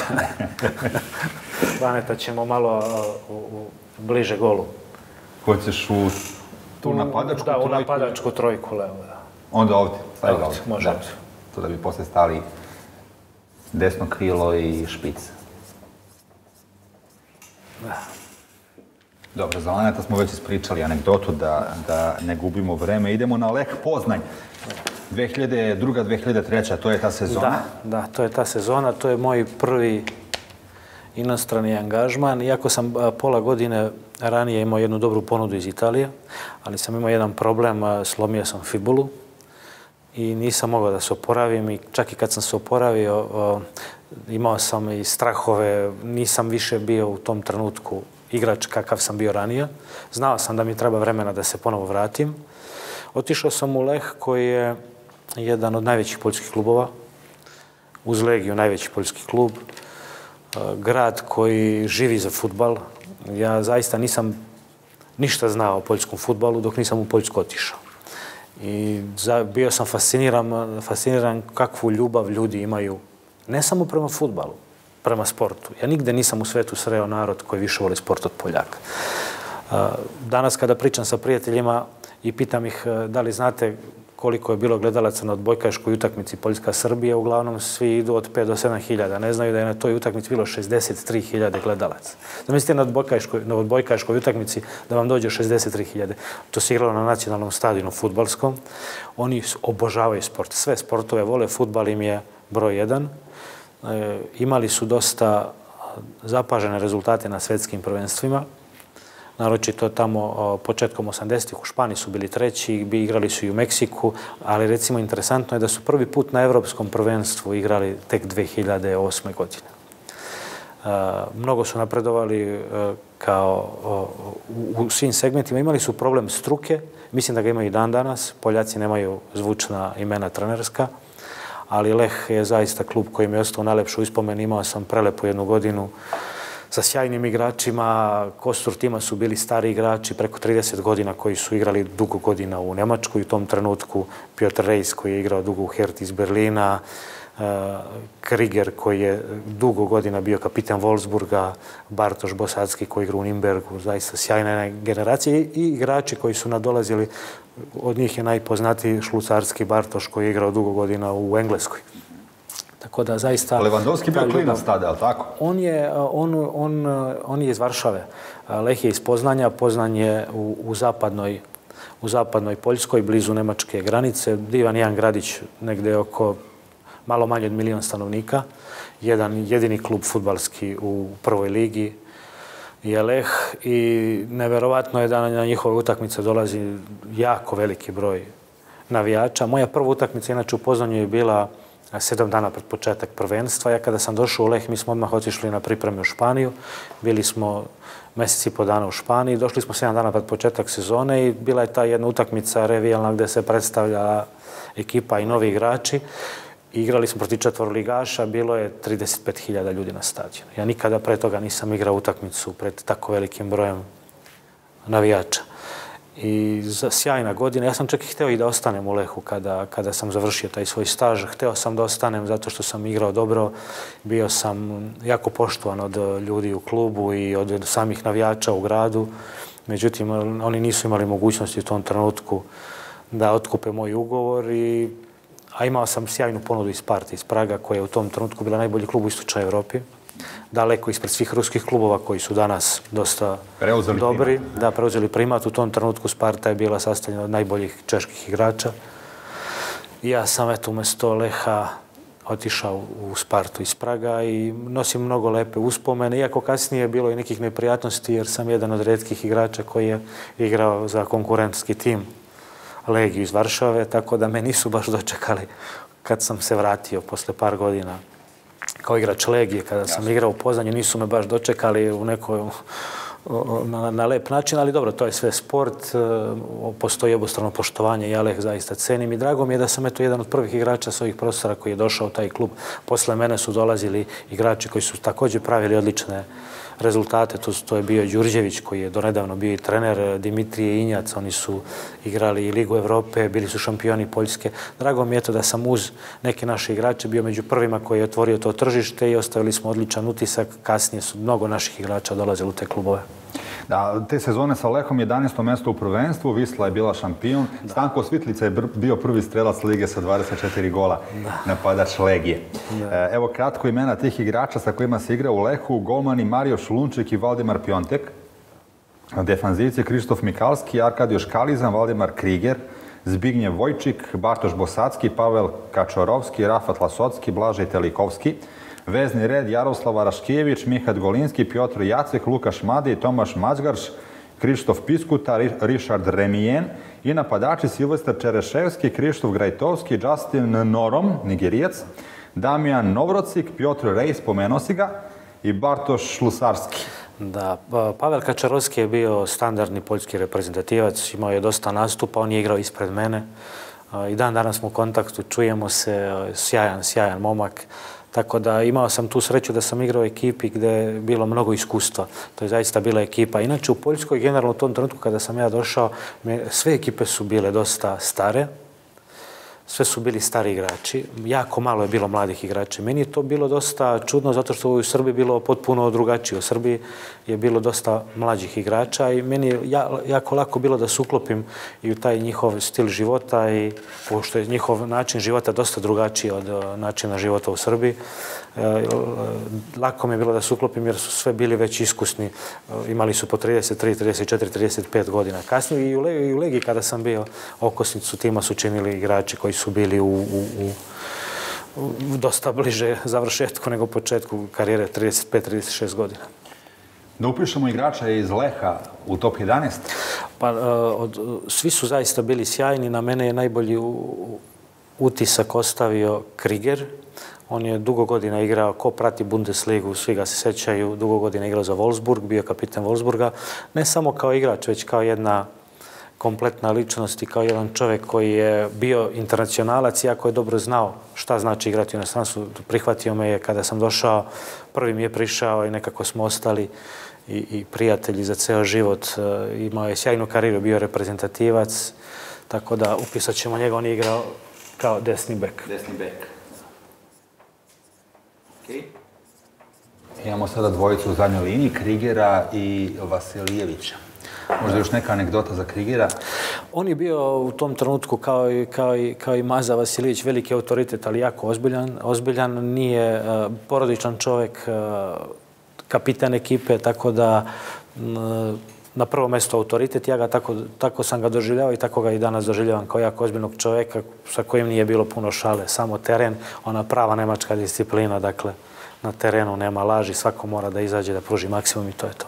Laneta ćemo malo u, u bliže golu. Hoćeš u tu napadačku da, trojku? Da, u napadačku trojku levo, da. Onda ovdje? Stavi ovdje, ovdje. može ovdje. To da bi posle stali desno krilo i špic. Da. Dobro, za Laneta smo već ispričali anegdotu da ne gubimo vreme. Idemo na Lech Poznanj. dve hiljade druga. dve hiljade treća. to je ta sezona? Da, da, to je ta sezona. To je moj prvi inostrani angažman. Iako sam pola godine ranije imao jednu dobru ponudu iz Italije, ali sam imao jedan problem, slomio sam fibulu i nisam mogao da se oporavim i čak i kad sam se oporavio imao sam i strahove, nisam više bio u tom trenutku igrač kakav sam bio ranije. Znao sam da mi treba vremena da se ponovo vratim. Otišao sam u Lech koji je jedan od najvećih poljskih klubova, uz Legiju najveći poljski klub, grad koji živi za fudbal. Ja zaista nisam ništa znao o poljskom fudbalu dok nisam u Poljsku otišao. I bio sam fasciniran, fasciniran kakvu ljubav ljudi imaju, ne samo prema fudbalu, prema sportu. Ja nigde nisam u svetu sreo narod koji više voli sport od Poljaka. Danas kada pričam sa prijateljima i pitam ih da li znate koliko je bilo gledalaca na odbojkaškoj utakmici Poljska-Srbija, uglavnom svi idu od pet do sedam hiljada. Ne znaju da je na toj utakmici bilo šezdeset tri hiljade gledalaca. Zamislite na odbojkaškoj utakmici da vam dođe šezdeset tri hiljade. To se igralo na nacionalnom stadionu fudbalskom. Oni obožavaju sport. Sve sportove vole, fudbal im je broj jedan. Imali su dosta zapažene rezultate na svetskim prvenstvima. Naročito tamo početkom osamdesetih u Španiji su bili treći, igrali su i u Meksiku, ali recimo interesantno je da su prvi put na evropskom prvenstvu igrali tek dve hiljade osme. godine. Mnogo su napredovali kao u svim segmentima. Imali su problem struke, mislim da ga imaju i dan danas. Poljaci nemaju zvučna imena trenerska, ali Lech je zaista klub koji mi je ostao najlepšu uspomenu. Imao sam prelepu jednu godinu sa sjajnim igračima. Kostur tima su bili stari igrači, preko trideset godina, koji su igrali dugo godina u Nemačkoj. U tom trenutku Piotr Reis koji je igrao dugo u Herti iz Berlina, Kriger koji je dugo godina bio kapitan Wolfsburga, Bartoš Bosacki koji igra u Nimbergu, zaista sjajna generacija i igrači koji su nadolazili. Od njih je najpoznatiji šlucarski Bartoš koji je igrao dugo godina u Engleskoj. Tako da zaista... Lewandowski bio klinac tada, je li tako? On je iz Varšave. Lech je iz Poznanja. Poznanj je u zapadnoj Poljskoj, blizu nemačke granice. Divan jedan gradić, negde oko malo manje od milion stanovnika. Jedan jedini klub fudbalski u prvoj ligi je Lech i neverovatno je da na njihove utakmice dolazi jako veliki broj navijača. Moja prva utakmica, inače u Poznanju, je bila sedam dana pred početak prvenstva. Ja kada sam došao u Lech, mi smo odmah otišli na pripreme u Španiju. Bili smo mjesec i po dana u Španiji. Došli smo sedam dana pred početak sezone i bila je ta jedna utakmica revijalna gde se predstavlja ekipa i novi igrači. Igrali smo protiv četvoroligaša, bilo je trideset pet hiljada ljudi na stadionu. Ja nikada pre toga nisam igrao utakmicu pred tako velikim brojem navijača. I sjajna godina. Ja sam čak i hteo i da ostanem u Lehu kada sam završio taj svoj staž. Hteo sam da ostanem zato što sam igrao dobro. Bio sam jako poštovan od ljudi u klubu i od samih navijača u gradu. Međutim, oni nisu imali mogućnosti u tom trenutku da otkupe moj ugovor. A imao sam sjajnu ponudu iz Sparta, iz Praga, koja je u tom trenutku bila najbolji klub u Istočnoj Evropi. Daleko ispred svih ruskih klubova koji su danas dosta dobri. Da, preuzeli primat. U tom trenutku Sparta je bila sastavljena od najboljih čeških igrača. I ja sam eto umjesto Leha otišao u Spartu iz Praga i nosim mnogo lepe uspomene. Iako kasnije je bilo i nekih neprijatnosti jer sam jedan od retkih igrača koji je igrao za konkurentski tim Legiju iz Varšave, tako da me nisu baš dočekali kad sam se vratio posle par godina kao igrač Legije. Kada sam igrao u Poznanju, nisu me baš dočekali u nekoj na lep način, ali dobro, to je sve sport, postoji obostrano poštovanje, ja Lech zaista cenim i drago mi je da sam eto jedan od prvih igrača s ovih prostora koji je došao u taj klub. Posle mene su dolazili igrači koji su također pravili odlične rezultate. To je bio Đurđević koji je donedavno bio i trener, Dimitrije Injac, oni su igrali i Ligu Evrope, bili su šampioni Poljske. Drago mi je to da sam uz neke naše igrače bio među prvima koji je otvorio to tržište i ostavili smo odličan utisak. Kasnije su mnogo naših igrača dolazili u te klubove. Da, te sezone sa Lechom jedanaesto mesto u prvenstvu, Wisla je bila šampion. Stanko Svitlica je bio prvi strelac Lige sa dvadeset četiri gola, napadač Legije. Evo kratko imena tih igrača sa kojima se igra u Lehu, golmani Mario Šulunčik i Valdimar Piontek. Defanzivci Krištof Mikalski, Arkadijo Škalizan, Valdemar Kriger, Zbignjev Vojčik, Bartoš Bosacki, Pavel Kačorovski, Rafat Lasocki, Blažej Telikovski. Vezni red Jaroslava Raškijević, Mihat Golinski, Piotr Jacek, Lukaš Madi, Tomaš Mađgarš, Krištof Piskuta, Richard Remijen i napadači Silvestar Čereševski, Krištof Grajtovski, Justin Norom, Nigerijac, Damijan Novrocik, Piotr Rej, spomenuo si ga, i Bartoš Šlusarski. Da, Pavel Kačarovski je bio standardni poljski reprezentativac, imao je dosta nastupa, on je igrao ispred mene. I dan danas smo u kontaktu, čujemo se, sjajan, sjajan momak. Tako da imao sam tu sreću da sam igrao u ekipi gdje je bilo mnogo iskustva. To je zaista bila ekipa. Inače u Poljskoj, generalno u tom trenutku kada sam ja došao, sve ekipe su bile dosta stare. Sve su bili stari igrači. Jako malo je bilo mladih igrača. Meni je to bilo dosta čudno zato što u Srbiji bilo potpuno drugačije. U Srbiji je bilo dosta mlađih igrača i meni je jako lako bilo da se uklopim i u taj njihov stil života i pošto je njihov način života dosta drugačiji od načina života u Srbiji. Lako mi je bilo da se uklopim jer su sve bili već iskusni. Imali su po trideset tri, trideset četiri, trideset pet godina. Kasnije i u Legiji kada sam bio, okosnicu tima su činili igrači koji su bili u, u, u dosta bliže završetku nego početku karijere, trideset pet trideset šest godina. Da upišemo igrača iz Leha u top jedanaest? Pa, od, svi su zaista bili sjajni. Na mene je najbolji utisak ostavio Kriger. On je dugo godina igrao, ko prati Bundesligu, svi ga se sećaju, dugo godina igrao za Wolfsburg, bio kapiten Wolfsburga. Ne samo kao igrač, već kao jedna kompletna ličnost i kao jedan čovjek koji je bio internacionalac, iako je dobro znao šta znači igrati u inostranstvu. Prihvatio me je kada sam došao, prvi mi je prišao i nekako smo ostali i, i prijatelji za ceo život. Imao je sjajnu karijeru, bio reprezentativac, tako da upisat ćemo njega, on je igrao kao desni bek. Desni bek. Okay. Imamo sada dvojicu u zadnjoj liniji, Krigera i Vasilijevića. Možda još neka anegdota za Krigera? On je bio u tom trenutku kao i, kao i, kao i Maza Vasilijević veliki autoritet, ali jako ozbiljan. Ozbiljan, nije uh, porodičan čovjek, uh, kapitan ekipe, tako da uh, na prvo mjesto autoritet. Ja ga tako, tako sam ga doživljavao i tako ga i danas doživljavam kao jako ozbiljnog čovjeka sa kojim nije bilo puno šale. Samo teren, ona prava nemačka disciplina, dakle na terenu nema laži, svako mora da izađe, da pruži maksimum i to je to.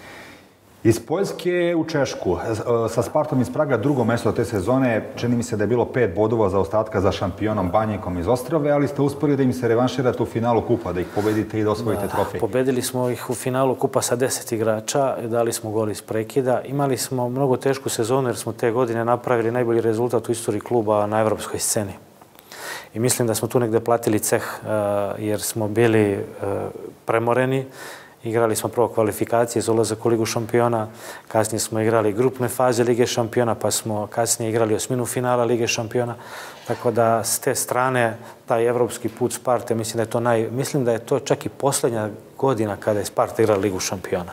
Iz Poljske u Češku, sa Spartom iz Praga drugo mjesto te sezone, čini mi se da je bilo pet bodova za ostatka za šampionom Banjikom iz Ostrave, ali ste uspjeli da im se revanširate u finalu kupa, da ih pobedite i da osvojite trofej. Pobedili smo ih u finalu kupa sa deset igrača, dali smo gol iz prekida. Imali smo mnogo tešku sezonu jer smo te godine napravili najbolji rezultat u istoriji kluba na evropskoj sceni. I mislim da smo tu negde platili ceh jer smo bili premoreni. Igrali smo prvo kvalifikacije za ulazak u Ligu šampiona, kasnije smo igrali grupne faze Lige šampiona, pa smo kasnije igrali osminu finala Lige šampiona. Tako da s te strane taj evropski put Sparte, mislim da je to, naj, mislim da je to čak i posljednja godina kada je Sparta igrala Ligu šampiona.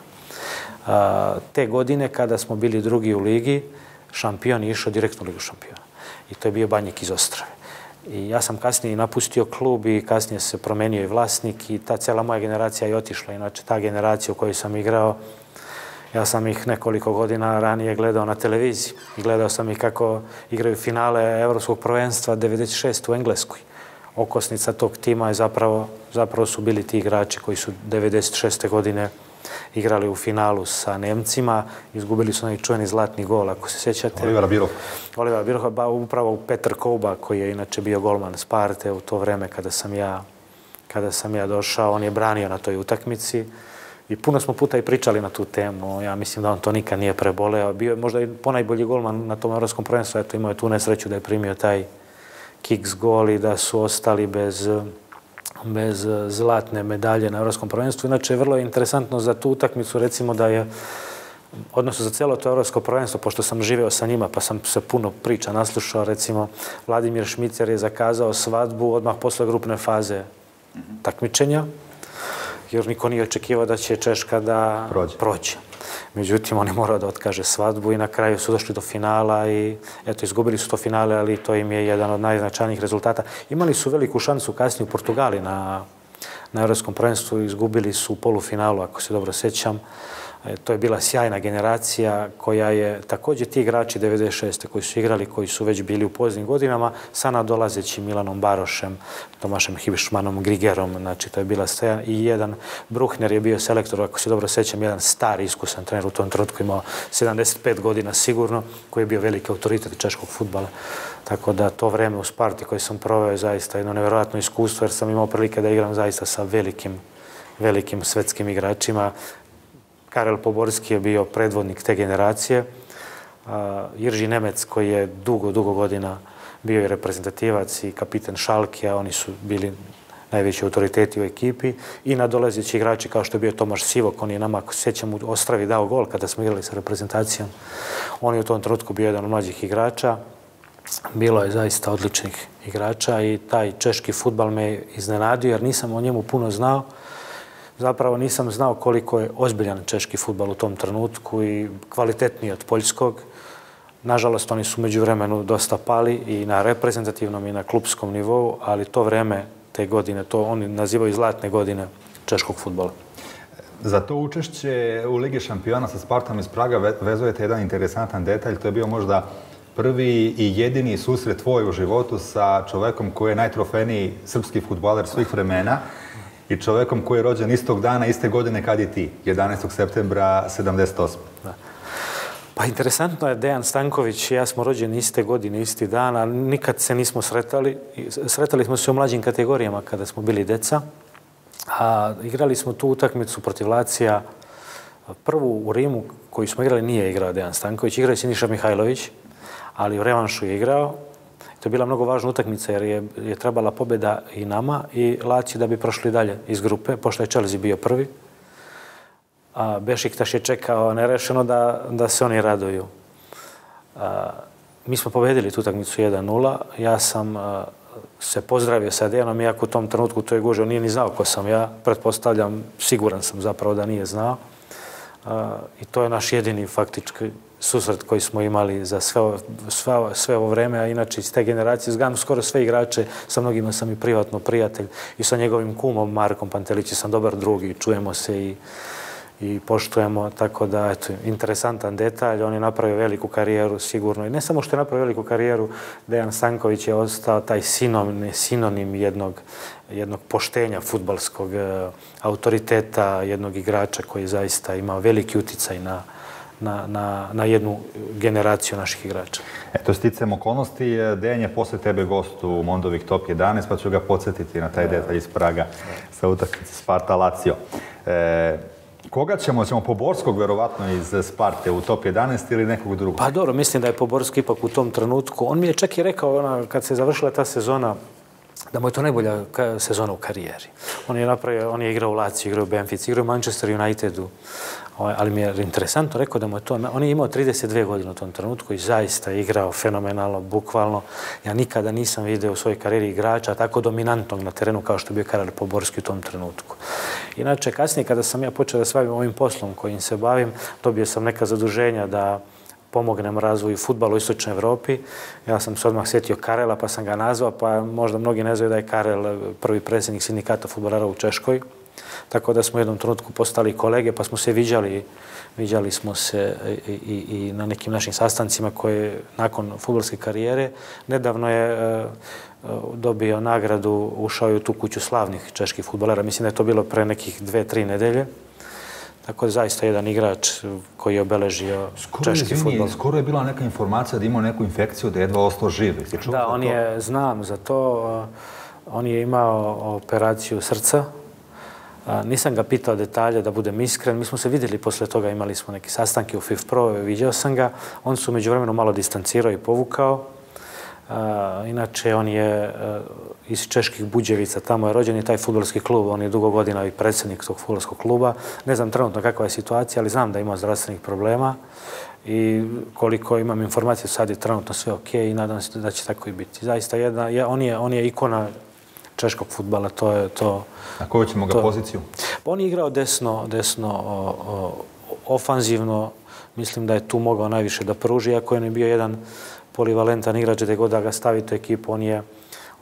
A, te godine kada smo bili drugi u Ligi, šampion je išao direktno u Ligu šampiona. I to je bio Banjik iz Ostrave. I ja sam kasnije napustio klub i kasnije se promenio i vlasnik i ta cijela moja generacija je otišla. Inače, ta generacija u kojoj sam igrao, ja sam ih nekoliko godina ranije gledao na televiziji. I gledao sam ih kako igraju finale Evropskog prvenstva devedeset šeste u Engleskoj. Okosnica tog tima je zapravo, zapravo su bili ti igrači koji su devedeset šeste godine igrali u finalu sa Nemcima. Izgubili su onaj čuveni zlatni gol, ako se sjećate. Olivera Birov. Olivera Birov, ba, upravo Petar Kouba, koji je inače bio golman Sparte u to vreme kada sam ja, kada sam ja došao. On je branio na toj utakmici i puno smo puta i pričali na tu temu. Ja mislim da on to nikad nije preboleo. Bio je možda i ponajbolji golman na tom evropskom prvenstvu. Eto, imao je tu nesreću da je primio taj kiks gol i da su ostali bez... bez zlatne medalje na evropskom prvenstvu. Inače, vrlo je interesantno za tu utakmicu, recimo da je, odnosno za cijelo to evropsko prvenstvo, pošto sam živeo sa njima, pa sam se puno priča naslušao, recimo, Vladimir Šmicer je zakazao svadbu odmah posle grupne faze takmičenja, jer niko nije očekivao da će Češka da prođe. prođe. Međutim, on je morao da otkaže svadbu i na kraju su došli do finala i eto, izgubili su to finale, ali to im je jedan od najznačajnijih rezultata. Imali su veliku šansu kasnije u Portugali na, na evropskom prvenstvu, izgubili su u polufinalu, ako se dobro sećam. To je bila sjajna generacija koja je također ti igrači devedeset šeste koji su igrali, koji su već bili u poznim godinama, sa nadolazeći Milanom Barošem, Tomašem Hibišmanom, Grigerom, znači to je bila sjajna. I jedan Bruhner je bio selektor, ako se dobro sećam, jedan stari iskusan trener u tom trenutku, imao sedamdeset pet godina sigurno, koji je bio veliki autoritet češkog fudbala. Tako da to vreme u Sparti koje sam proveo je zaista jedno nevjerojatno iskustvo, jer sam imao prilike da igram zaista sa velikim, velikim svetskim igračima. Karel Poborski je bio predvodnik te generacije. Jirži Nemec, koji je dugo, dugo godina bio i reprezentativac i kapiten Šalkija, oni su bili najveći autoriteti u ekipi. I nadolazeći igrači kao što je bio Tomaš Sivok, on je nama, ako se sjećam, u Ostravi dao gol kada smo igrali sa reprezentacijom. On je u tom trenutku bio jedan od mlađih igrača. Bilo je zaista odličnih igrača i taj češki fudbal me iznenadio jer nisam o njemu puno znao. Zapravo nisam znao koliko je ozbiljan češki fudbal u tom trenutku i kvalitetniji od poljskog. Nažalost, oni su među vremenu dosta pali i na reprezentativnom i na klubskom nivou, ali to vreme, te godine, to oni nazivaju zlatne godine češkog fudbala. Za to učešće u Ligi šampiona sa Spartom iz Praga vezujete jedan interesantan detalj. To je bio možda prvi i jedini susret tvoj u životu sa čovekom koji je najtrofejniji srpski fudbaler svih vremena i čovekom koji je rođen istog dana, iste godine kad i ti, jedanaestog septembra sedamdeset osme. Pa interesantno je, Dejan Stanković i ja smo rođeni iste godine, isti dan, ali nikad se nismo sretali. Sretali smo se u mlađim kategorijama kada smo bili deca. A igrali smo tu utakmicu protiv Lacija. Prvu u Rimu koju smo igrali nije igrao Dejan Stanković, igrao je Siniša Mihajlović, ali u revanšu je igrao. To je bila mnogo važna utakmica jer je, je trebala pobjeda i nama i Lazio da bi prošli dalje iz grupe, pošto je Chelsea bio prvi. A Bešiktaš je čekao nerešeno da, da se oni raduju. A, mi smo pobedili tu utakmicu jedan nula. Ja sam a, se pozdravio sa Dejanom, iako u tom trenutku to je gužio, nije ni znao ko sam ja. Pretpostavljam, siguran sam zapravo da nije znao. A, I to je naš jedini faktički susret koji smo imali za sve, sve, sve ovo vreme, a inače iz te generacije zgledam skoro sve igrače, sa mnogima sam i privatno prijatelj i sa njegovim kumom Markom Pantelići sam dobar drug i čujemo se i, i poštujemo, tako da, eto, interesantan detalj, on je napravio veliku karijeru sigurno i ne samo što je napravio veliku karijeru, Dejan Stanković je ostao taj sinonim, sinonim jednog, jednog poštenja fudbalskog autoriteta, jednog igrača koji zaista ima veliki uticaj na Na, na, na jednu generaciju naših igrača. Eto, sticajem okolnosti, Dejan je posle tebe gost u Mondovih top jedanaest, pa ću ga podsjetiti na taj detalj iz Praga sa utakmice Sparta Lazio. E, koga ćemo? Ćemo Poborskog, verovatno, iz Sparte u top jedanaest ili nekog drugog? Pa dobro, mislim da je Poborski ipak u tom trenutku. On mi je čak i rekao, ona, kad se završila ta sezona, da mu je to najbolja sezona u karijeri. On je napravio, on je igrao u Lazio, igrao u Benfici, igrao u Manchester Unitedu. Ali mi je interesantno rekao da mu je to... On je imao trideset dve godine u tom trenutku i zaista je igrao fenomenalno, bukvalno. Ja nikada nisam vidio u svojoj karijeri igrača tako dominantnog na terenu kao što je bio Karel Poborski u tom trenutku. Inače, kasnije kada sam ja počeo da se bavim ovim poslom kojim se bavim, dobio sam neka zaduženja da pomognem razvoju fudbala u Istočnoj Evropi. Ja sam se odmah sjetio Karela pa sam ga nazvao, pa možda mnogi ne znaju da je Karel prvi predsjednik sindikata fudbalara u Češkoj. Tako da smo u jednom trenutku postali kolege, pa smo se viđali, viđali smo se i, i, i na nekim našim sastancima koje nakon fudbalske karijere. Nedavno je e, dobio nagradu, ušao je u tu kuću slavnih čeških fudbalera. Mislim da je to bilo pre nekih dve, tri nedelje. Tako da zaista jedan igrač koji je obeležio skoro, češki izvini, fudbal. Skoro je bila neka informacija da imao neku infekciju, da je jedva ostao živ. Da, on je, znam za to, on je imao operaciju srca. Nisam ga pitao detalje, da budem iskren. Mi smo se vidjeli posle toga, imali smo neke sastanke u F I F Pro, vidio sam ga. On se umeđu vremenu malo distancirao i povukao. Inače, on je iz Čeških Buđevica, tamo je rođen i taj fudbalski klub. On je dugo godina i predsjednik tog fudbalskog kluba. Ne znam trenutno kakva je situacija, ali znam da ima zdravstvenih problema. I koliko imam informacije, sad je trenutno sve ok i nadam se da će tako i biti. Zaista, jedna, on, je, on je ikona češkog fudbala, to je to. Na koju ćemo ga poziciju? On je igrao desno, desno o, o, ofanzivno. Mislim da je tu mogao najviše da pruži, iako je on bio jedan polivalentan igrač, gdje god da ga stavite u ekipu, on je,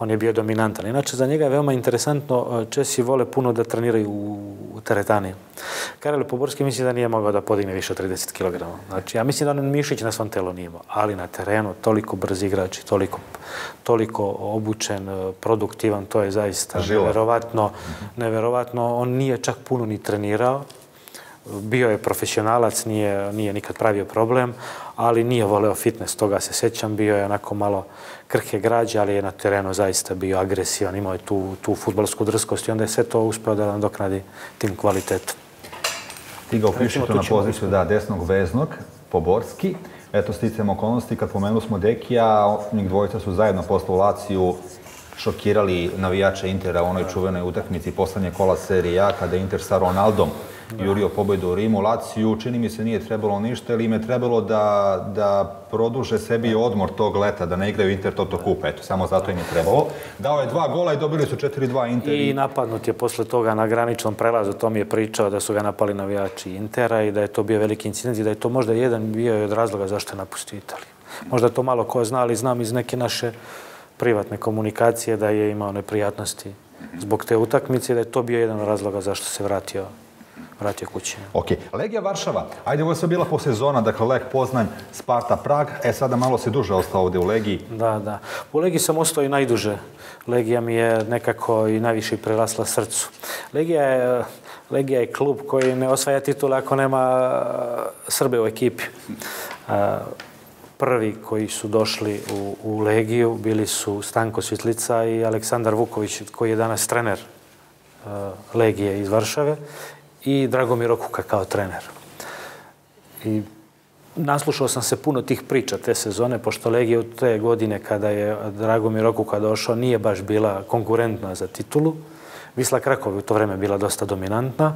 on je bio dominantan. Inače, za njega je veoma interesantno, Česi vole puno da treniraju u teretani. Karel Poborski misli da nije mogao da podigne više od trideset kilograma. Znači, ja mislim da on mišić na svom telu nije imao, ali na terenu toliko brzi igrač, toliko, toliko obučen, produktivan, to je zaista neverovatno. Neverovatno, on nije čak puno ni trenirao. Bio je profesionalac, nije, nije nikad pravio problem, ali nije voleo fitness, toga se sjećam, bio je onako malo krhke građe, ali je na terenu zaista bio agresivan, imao je tu, tu fudbalsku drskost i onda je sve to uspeo da nadoknadi tim kvalitetom. Ti ga upišete na poziciju da, desnog veznog, Poborski. Eto, sticajem okolnosti, kad pomenu smo Dekija, njih dvojica su zajedno posle u Laciju šokirali navijače Intera u onoj čuvenoj utakmici poslednje kola Serije A, kada je Inter sa Ronaldom jurio pobedu u Rimu. Laciju, čini mi se, nije trebalo ništa, ili im je trebalo da, da produže sebi odmor tog leta, da ne igraju Inter Toto Kupa. Eto, samo zato im je trebalo. Dao je dva gola i dobili su četiri dva Inter. I napadnut je posle toga na graničnom prelazu. To mi je pričao da su ga napali navijači Intera i da je to bio veliki incident i da je to možda jedan bio od razloga zašto je napustio Italiju. Možda to malo ko zna, ali znam iz neke naše privatne komunikacije da je imao neprijatnosti zbog te utakmice i da je to bio jedan od razloga zašto se vratio vratio kući. Ok. Legija Varšava. Ajde, ovo je sve bila posezona, dakle, Lech Poznanj, Sparta Prag. E, sada malo se duže ostao ovdje u Legiji. Da, da. U Legiji sam ostao i najduže. Legija mi je nekako i najviše prerasla srcu. Legija je, Legija je klub koji ne osvaja titule ako nema Srbe u ekipi. Prvi koji su došli u, u Legiju bili su Stanko Svitlica i Aleksandar Vuković, koji je danas trener Legije iz Varšave, i Dragomir Okuka kao trener. I naslušao sam se puno tih priča te sezone, pošto Legija u te godine kada je Dragomir Okuka došao nije baš bila konkurentna za titulu. Wisla Krakow u to vreme bila dosta dominantna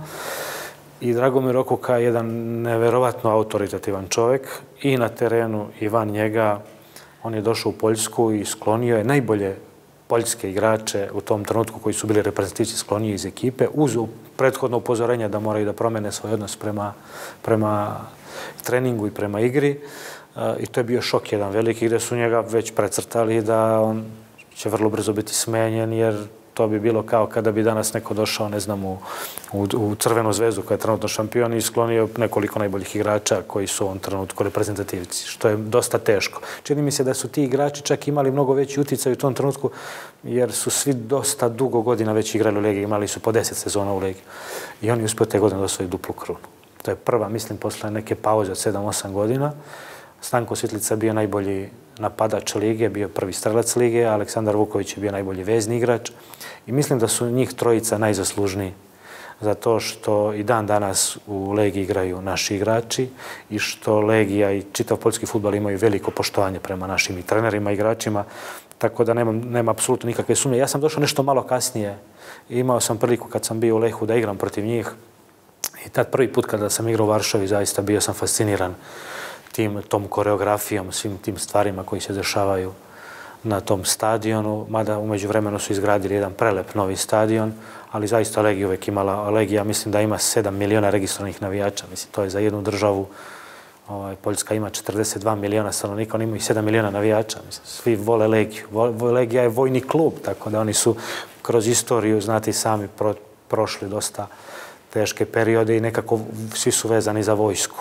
i Dragomir Okuka je jedan neverovatno autoritativan čovjek i na terenu i van njega. On je došao u Poljsku i sklonio je najbolje poljske igrače u tom trenutku koji su bili reprezentativci, sklonio iz ekipe uz prethodno upozorenje da moraju da promene svoj odnos prema, prema treningu i prema igri. I to je bio šok jedan veliki gdje su njega već precrtali da on će vrlo brzo biti smenjen jer to bi bilo kao kada bi danas neko došao, ne znam, u, u, u Crvenu zvezdu koja je trenutno šampion i sklonio nekoliko najboljih igrača koji su u ovom trenutku reprezentativci, što je dosta teško. Čini mi se da su ti igrači čak imali mnogo veći uticaj u tom trenutku jer su svi dosta dugo godina već igrali u Legiji, imali su po deset sezona u Legiji. I oni uspio te godine da osvoji duplu krunu. To je prva, mislim, posle neke pauze od sedam osam godina. Stanko Svitlica bio najbolji napadač lige, bio prvi strelac lige, a Aleksandar Vuković je bio najbolji vezni igrač. I mislim da su njih trojica najzaslužniji za to što i dan danas u Legiji igraju naši igrači i što Legija i čitav poljski fudbal imaju veliko poštovanje prema našim i trenerima i igračima, tako da nema, nema apsolutno nikakve sumnje. Ja sam došao nešto malo kasnije i imao sam priliku kad sam bio u Lehu da igram protiv njih i tad prvi put kada sam igrao u Varšavi zaista bio sam fasciniran tim, tom koreografijom, svim tim stvarima koji se dešavaju na tom stadionu, mada umeđu vremenu su izgradili jedan prelep novi stadion, ali zaista Legija uvek imala, Legija mislim da ima sedam miliona registrovanih navijača, mislim to je za jednu državu, ovaj, Poljska ima četrdeset dva miliona stanovnika, oni imaju sedam miliona navijača, mislim, svi vole Legiju. Legija je vojni klub, tako da oni su kroz istoriju, znate i sami, pro, prošli dosta teške periode i nekako svi su vezani za vojsku.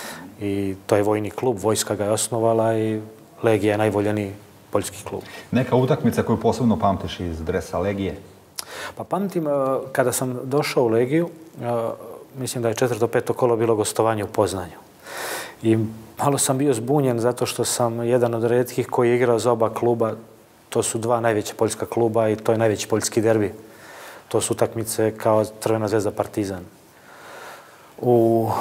I to je vojni klub, vojska ga je osnovala i Legija je najvoljeniji poljski klub. Neka utakmica koju posebno pamtiš iz dresa Legije? Pa pamtim, kada sam došao u Legiju, mislim da je četvrto, peto kolo bilo gostovanje u Poznanju. I malo sam bio zbunjen zato što sam jedan od retkih koji je igrao za oba kluba. To su dva najveća poljska kluba i to je najveći poljski derbi. To su utakmice kao Crvena zvezda Partizan. U...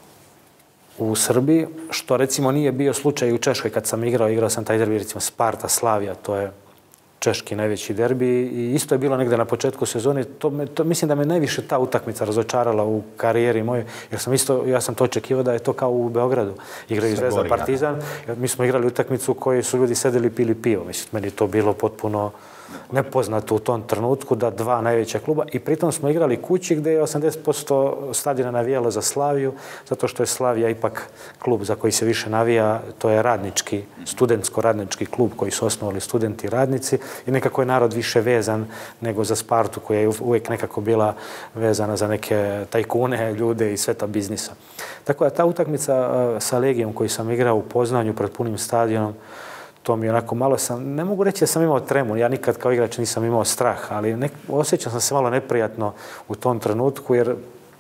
u Srbiji, što recimo nije bio slučaj u Češkoj kad sam igrao, igrao sam taj derbi, recimo Sparta, Slavija, to je češki najveći derbi i isto je bilo negde na početku sezone. To me, to, mislim da me najviše ta utakmica razočarala u karijeri mojoj, jer sam isto, ja sam to očekivao da je to kao u Beogradu. Igraju Zvezda Partizan, mi smo igrali utakmicu u kojoj su ljudi sedeli i pili pivo. Mislim, meni je to bilo potpuno nepoznato u tom trenutku, da dva najveća kluba. I pritom smo igrali kući gdje je osamdeset posto stadiona navijalo za Slaviju, zato što je Slavija ipak klub za koji se više navija. To je radnički, studentsko-radnički klub koji su osnovali studenti i radnici i nekako je narod više vezan nego za Spartu koja je uvijek nekako bila vezana za neke tajkune, ljude i sveta biznisa. Tako da ta utakmica sa Legijom koju sam igrao u Poznanju pred punim stadionom, to mi onako malo sam, ne mogu reći da sam imao tremu, ja nikad kao igrač nisam imao strah, ali nek, osjećao sam se malo neprijatno u tom trenutku jer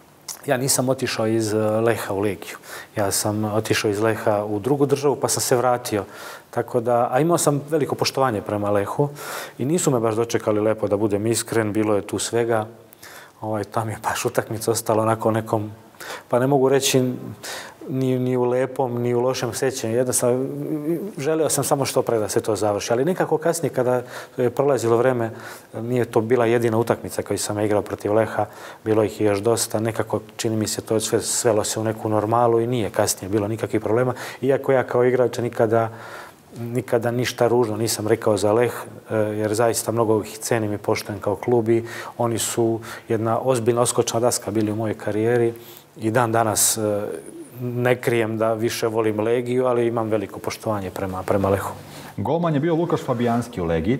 ja nisam otišao iz Leha u Legiju. Ja sam otišao iz Leha u drugu državu pa sam se vratio. Tako da, a imao sam veliko poštovanje prema Lehu i nisu me baš dočekali lepo, da budem iskren, bilo je tu svega. Ovaj, tam je baš utakmica ostala onako nekom, pa ne mogu reći ni, ni u lepom, ni u lošem sjećanju. Jednostavno, želio sam samo što pre da se to završi. Ali nekako kasnije, kada je prolazilo vreme, nije to bila jedina utakmica koju sam igrao protiv Leha, bilo ih još dosta. Nekako, čini mi se, to sve svelo se u neku normalu i nije kasnije bilo nikakvih problema. Iako ja kao igrač nikada nikada ništa ružno nisam rekao za Leh, jer zaista mnogo ih cenim i poštujem kao klub i oni su jedna ozbiljna oskočna daska bili u mojoj karijeri i dan danas ne krijem da više volim Legiju, ali imam veliko poštovanje prema, prema Lehu. Golman je bio Lukaš Fabijanski u Legiji,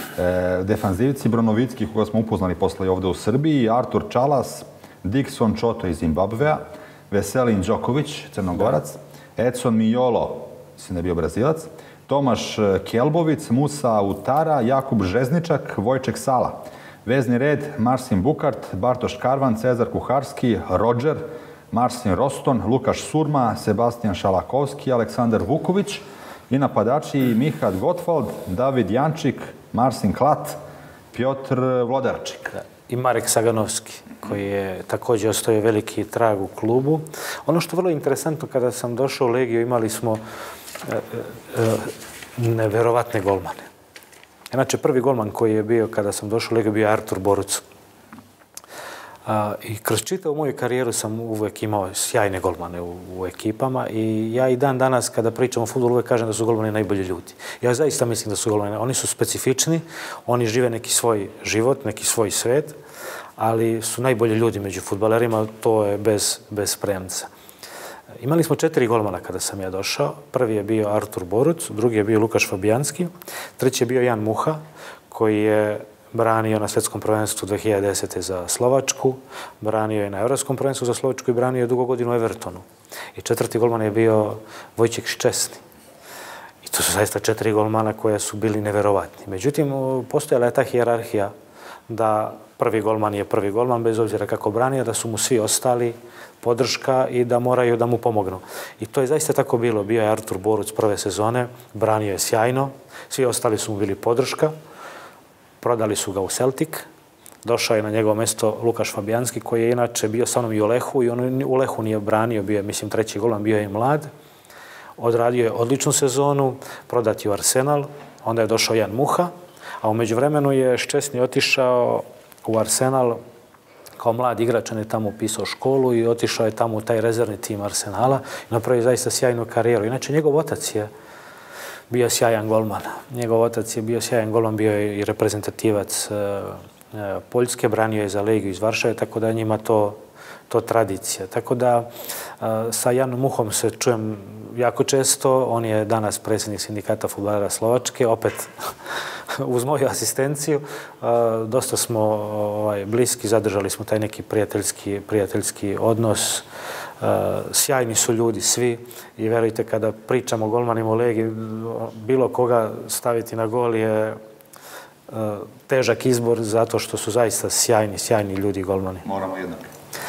e, defanzivci Bronovicki, koga smo upoznali posle ovde u Srbiji, Artur Čalas, Dixon Čoto iz Zimbabvea, Veselin Đoković, Crnogorac, Edson Miolo, mislim da je bio Brazilac, Tomaš Kelbovic, Musa Utara, Jakub Žezničak, Vojček Sala. Vezni red Marcin Bukart, Bartoš Karvan, Cezar Kuharski, Roger, Marcin Roston, Lukaš Surma, Sebastian Šalakovski, Aleksandar Vuković i napadači Mihad Gottwald, David Jančik, Marcin Klat, Piotr Vlodarčik. I Marek Saganovski, koji je također ostavio veliki trag u klubu. Ono što je vrlo interesantno, kada sam došao u Legiju, imali smo e, e, neverovatne golmane. Inače, prvi golman koji je bio kada sam došao u Legiju bio Artur Boruc. A, I kroz čitavu moju karijeru sam uvijek imao sjajne golmane u, u ekipama i ja i dan danas kada pričam o fudbalu uvijek kažem da su golmani najbolji ljudi. Ja zaista mislim da su golmani, oni su specifični, oni žive neki svoj život, neki svoj svet, ali su najbolji ljudi među fudbalerima, to je bez, bez premca. Imali smo četiri golmana kada sam ja došao. Prvi je bio Artur Boruc, drugi je bio Lukaš Fabijanski, treći je bio Jan Muha, koji je branio na svjetskom prvenstvu dve hiljade desete. za Slovačku, branio je na Evropskom prvenstvu za Slovačku i branio je dugo godinu u Evertonu. I četvrti golman je bio Vojček Ščesni. I to su zaista četiri golmana koje su bili neverovatni. Međutim, postojala je ta hijerarhija da prvi golman je prvi golman, bez obzira kako branio, da su mu svi ostali podrška i da moraju da mu pomognu. I to je zaista tako bilo. Bio je Artur Boruc prve sezone, branio je sjajno, svi ostali su mu bili podrška. Prodali su ga u Celtic, došao je na njegovo mjesto Lukaš Fabijanski, koji je inače bio sa mnom i u Lehu i on u Lehu nije branio, bio je, mislim, treći golman, bio je mlad. Odradio je odličnu sezonu, prodat je u Arsenal, onda je došao Jan Muha, a u međuvremenu je Ščesni otišao u Arsenal kao mlad igrač, on je tamo upisao školu i otišao je tamo u taj rezervni tim Arsenala i napravio zaista sjajnu karijeru. Inače, njegov otac je bio sjajan golman. Njegov otac je bio sjajan golman, bio je i reprezentativac Poljske, branio je za Legiju iz Varšave, tako da je njima to, to tradicija. Tako da sa Janom Muhom se čujem jako često. On je danas predsjednik sindikata fudbalera Slovačke, opet uz moju asistenciju. Dosta smo ovaj, bliski, zadržali smo taj neki prijateljski, prijateljski odnos. Uh, sjajni su ljudi svi i verujte, kada pričamo o golmanima u Legiji, bilo koga staviti na gol je uh, težak izbor zato što su zaista sjajni, sjajni ljudi golmani. Moramo jednako.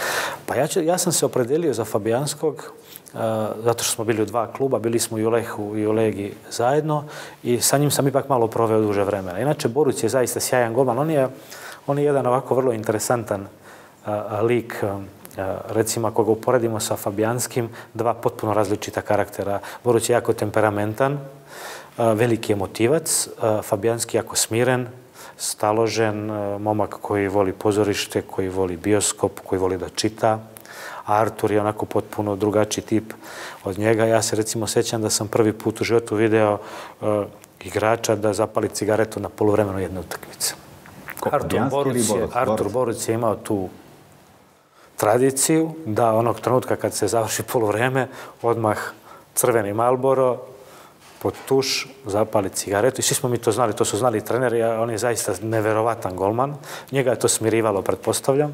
Pa ja, će, ja sam se opredelio za Fabijanskog uh, zato što smo bili u dva kluba, bili smo i u Lehu i u Legiji zajedno i sa njim sam ipak malo proveo duže vremena. Inače, Boruc je zaista sjajan golman. On je, on je jedan ovako vrlo interesantan uh, lik. Um, Recimo, ako ga uporedimo sa Fabijanskim, dva potpuno različita karaktera. Boruc je jako temperamentan, veliki emotivac, Fabijanski jako smiren, staložen, momak koji voli pozorište, koji voli bioskop, koji voli da čita. A Artur je onako potpuno drugačiji tip od njega. Ja se recimo sećam da sam prvi put u životu video igrača da zapali cigaretu na poluvremenu jedne utakmice. Artur Boruc je imao tu tradiciju da onog trenutka kad se završi poluvreme, odmah crveni Marlboro, pod tuš, zapali cigaretu i svi smo mi to znali, to su znali i treneri, a on je zaista neverovatan golman. Njega je to smirivalo, pretpostavljam.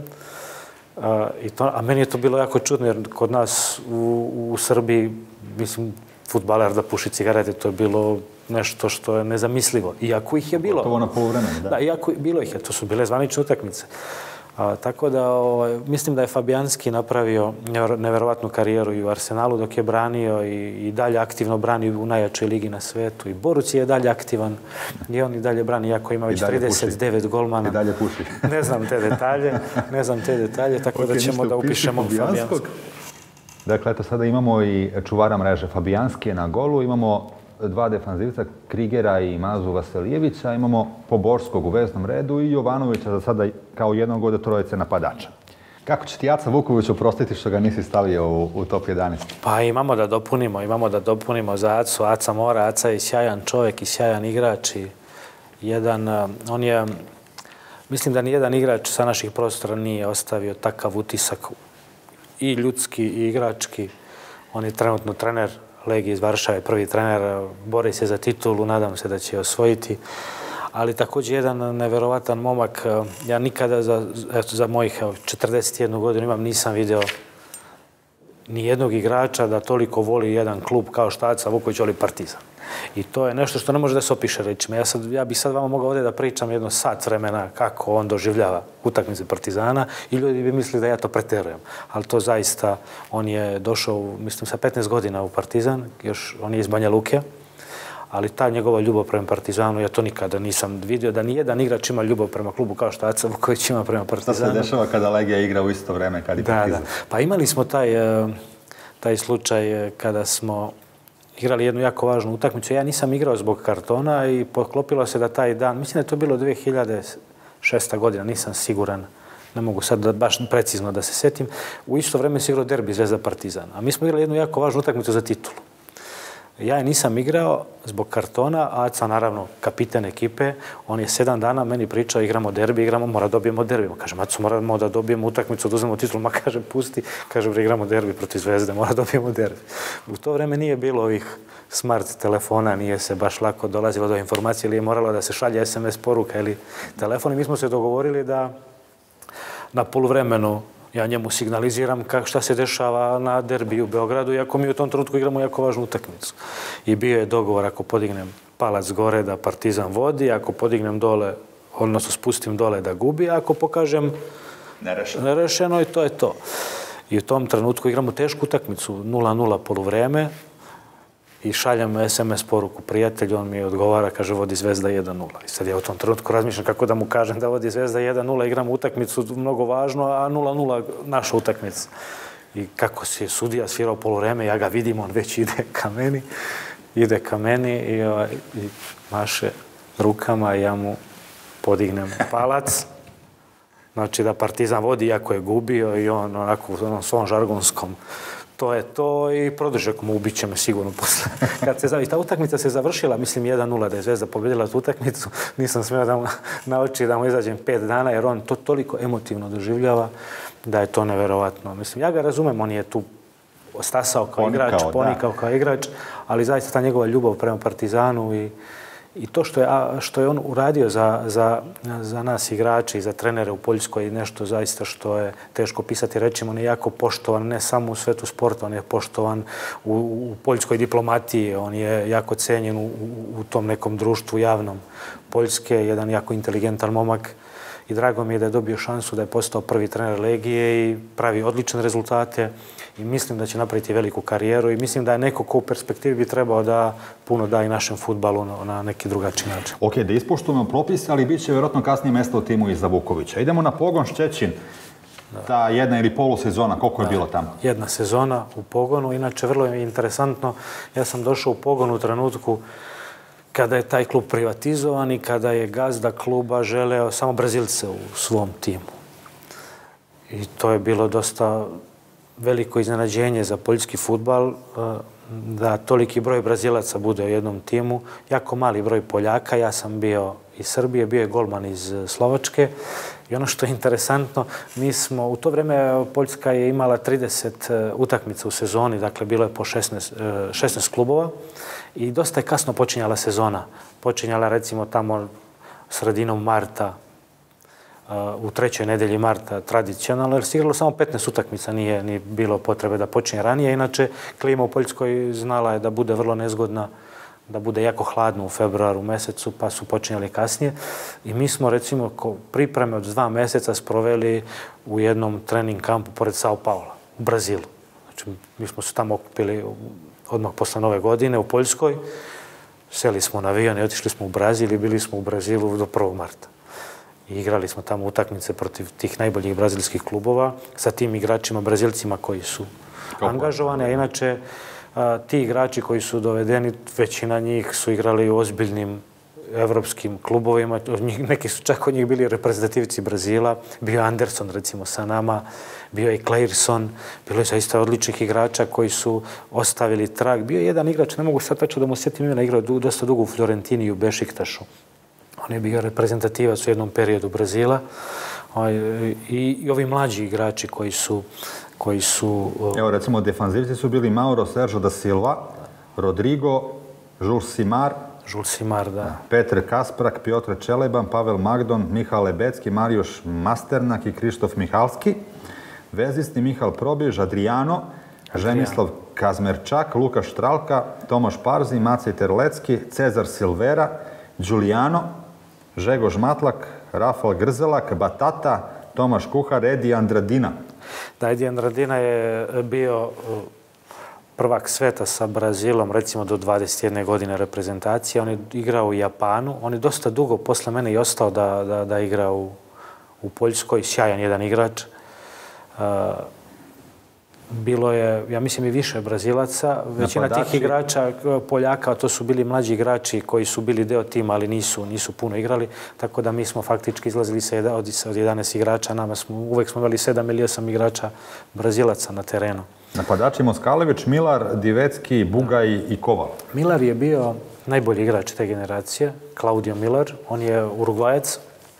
A meni je to bilo jako čudno jer kod nas u Srbiji, mislim, fudbaler da puši cigarete, to je bilo nešto što je nezamislivo. Iako ih je bilo. To na poluvremenu, da. Da, iako bilo ih je. To su bile zvanične utakmice. Tako da mislim da je Fabijanski napravio neverovatnu karijeru i u Arsenalu dok je branio i dalje aktivno brani u najjačoj ligi na svetu. I Boruc je dalje aktivan i on i dalje brani, iako ima već trideset devet golmana. I dalje puši. Ne znam te detalje, ne znam te detalje, tako da ćemo da upišemo Fabijanskog. Dakle, eto sada imamo i čuvara mreže Fabijanski na golu, imamo dva defanzivca, Krigera i Mazu Vasilijevića, imamo Poborskog u veznom redu i Jovanovića za sada kao jednog od trojice napadača. Kako će ti Aca Vuković oprostiti što ga nisi stavio u top jedanaest? Pa imamo da dopunimo, imamo da dopunimo za Acu. Aca mora, Aca je sjajan čovjek i sjajan igrač i jedan, on je, mislim da nijedan igrač sa naših prostora nije ostavio takav utisak i ljudski i igrački. On je trenutno trener Legije iz Varšave, prvi trener, bori se za titulu, nadam se da će osvojiti. Ali također jedan neverovatan momak. Ja nikada za mojih četrdeset jednu godinu imam, nisam video ni jednog igrača da toliko voli jedan klub kao što Aca Vuković voli Partizan. I to je nešto što ne može da se opiše rečima. Ja bih sad vama mogao ovdje da pričam jedno sat vremena kako on doživljava utakmice Partizana i ljudi bi mislili da ja to preterujem. Ali to zaista, on je došao, mislim, sa petnaest godina u Partizan, još on je iz Banja Luke, ali ta njegova ljubav prema Partizanu, ja to nikada nisam vidio, da nijedan igrač ima ljubav prema klubu kao što Aca Vuković ima prema Partizanu. Šta se dešava kada Legija igra u isto vreme kad i Partizan? Da, da. Pa imali smo taj, taj slučaj kada smo igrali jednu jako važnu utakmicu. Ja nisam igrao zbog kartona i poklopilo se da taj dan, mislim da je to bilo dve hiljade šesta godina, nisam siguran, ne mogu sad baš precizno da se setim. U isto vreme se igrao derbi Zvezda Partizan. A mi smo igrali jednu jako važnu utakmicu za titulu. Ja je nisam igrao zbog kartona, Aca, naravno, kapiten ekipe, on je sedam dana meni pričao, igramo derbi, igramo, mora dobijemo derbi. Kažem, Aco, moramo da dobijemo utakmicu, da uzmemo titul. Ma kaže, pusti, kaže, igramo derbi protiv Zvezde, mora dobijemo derbi. U to vreme nije bilo ovih smart telefona, nije se baš lako dolazilo do informacije ili je moralo da se šalje es em es poruka ili telefon. I mi smo se dogovorili da na poluvremenu ja njemu signaliziram šta se dešava na derbiju u Beogradu, iako mi u tom trenutku igramo jako važnu utakmicu. I bio je dogovor ako podignem palac gore da Partizan vodi, ako podignem dole, odnosno spustim dole da gubi, ako pokažem nerešeno i to je to. I u tom trenutku igramo tešku utakmicu, nula nula poluvreme i šaljem es em es poruku prijatelju, on mi odgovara, kaže vodi Zvezda jedan nula. I sad ja u tom trenutku razmišljam kako da mu kažem da vodi Zvezda jedan nula, igramo utakmicu mnogo važno, a nula nula naša utakmica. I kako se sudija svirao poluvreme, ja ga vidim, on već ide ka meni, ide ka meni i, i maše rukama i ja mu podignem palac. Znači da Partizan vodi iako je gubio i on onako u onom svom žargonskom to je to i produžak mu ubit će me sigurno posle. Kad se završi, ta utakmica se završila, mislim jedan nula da je Zvezda pobedila tu utakmicu, nisam smio da mu na oči da mu izađem pet dana jer on to toliko emotivno doživljava da je to neverovatno. Mislim, ja ga razumem, on je tu stasao kao igrač, ponikao kao igrač, ali zaista ta njegova ljubav prema Partizanu i I to što je, što je on uradio za, za, za nas igrače i za trenere u Poljskoj je nešto zaista što je teško pisati. Rečimo, on je jako poštovan ne samo u svetu sporta, on je poštovan u, u poljskoj diplomatiji, on je jako cenjen u, u tom nekom društvu javnom Poljske, jedan jako inteligentan momak. I drago mi je da je dobio šansu da je postao prvi trener Legije i pravi odlične rezultate i mislim da će napraviti veliku karijeru i mislim da je neko ko u perspektivi bi trebao da puno da i našem fudbalu na neki drugačiji način. Ok, da ispoštujemo propise, ali bit će vjerojatno kasnije mjesto u timu iza Vukovića. Idemo na Pogon Šćećin. Ta jedna ili polusezona, koliko je bilo tamo? Jedna sezona u Pogonu, inače vrlo je interesantno. Ja sam došao u Pogon u trenutku kada je taj klub privatizovan i kada je gazda kluba želeo samo Brazilce u svom timu. I to je bilo dosta veliko iznenađenje za poljski fudbal. da toliki broj Brazilaca bude u jednom timu, jako mali broj Poljaka, ja sam bio iz Srbije, bio je golman iz Slovačke i ono što je interesantno, mi smo, u to vrijeme Poljska je imala trideset utakmica u sezoni, dakle bilo je po šesnaest, šesnaest klubova i dosta je kasno počinjala sezona. Počinjala recimo tamo sredinom marta, u trećoj nedelji marta tradicionalno, jer se igralo samo petnaest utakmica, nije ni bilo potrebe da počinje ranije. Inače, klima u Poljskoj znala je da bude vrlo nezgodna, da bude jako hladno u februaru mesecu, pa su počinjali kasnije. I mi smo, recimo, pripreme od dva meseca sproveli u jednom trening kampu pored Sao Paula, u Brazilu. Znači, mi smo se tamo okupili odmah posle Nove godine u Poljskoj, seli smo na avion i otišli smo u Brazil i bili smo u Brazilu do prvog marta. I igrali smo tamo utakmice protiv tih najboljih brazilskih klubova sa tim igračima, Brazilcima koji su angažovani, a inače ti igrači koji su dovedeni, većina njih su igrali u ozbiljnim evropskim klubovima, neki su čak od njih bili reprezentativci Brazila, bio je Anderson recimo sa nama, bio je i Clairson, bilo je zaista odličnih igrača koji su ostavili trag. Bio je jedan igrač, ne mogu sad tačno da mu sjetim imena, igrao dosta dugo u Fiorentini i u Bešiktašu. On je bio reprezentativac u jednom periodu Brazila i ovi mlađi igrači koji su... koji su... Evo, recimo, defanzivci su bili Mauro Sérgio da Silva, Rodrigo, Jules Simar, Jules Simar, da. Petr Kasprak, Piotr Čeleban, Pavel Magdon, Mihal Lebecki, Marijuš Masternak i Krištof Mihalski, vezisti Mihal Probjež, Adriano, Žemislav Kazmerčak, Luka Štralka, Tomaš Parzi, Macej Terlecki, Cezar Silvera, Giuliano, Žegož Matlak, Rafal Grzelak, Batata, Tomaš Kuhar, Edi Andradina. Da, Edi Andradina je bio prvak sveta sa Brazilom, recimo do dvadeset jedne godine reprezentacije. On je igrao u Japanu. On je dosta dugo posle mene i ostao da, da, da igra u, u Poljskoj. Sjajan jedan igrač. Bilo je, ja mislim, i više Brazilaca. Većina tih igrača, Poljaka, to su bili mlađi igrači koji su bili deo tima, ali nisu, nisu puno igrali. Tako da mi smo faktički izlazili sa od jedanaest igrača. Nama smo, uvek smo imali sedam ili osam igrača Brazilaca na terenu. Napadači Moskalević, Milar, Divecki, Bugaj i Koval. Milar je bio najbolji igrač te generacije, Claudio Milar. On je Urugvajac.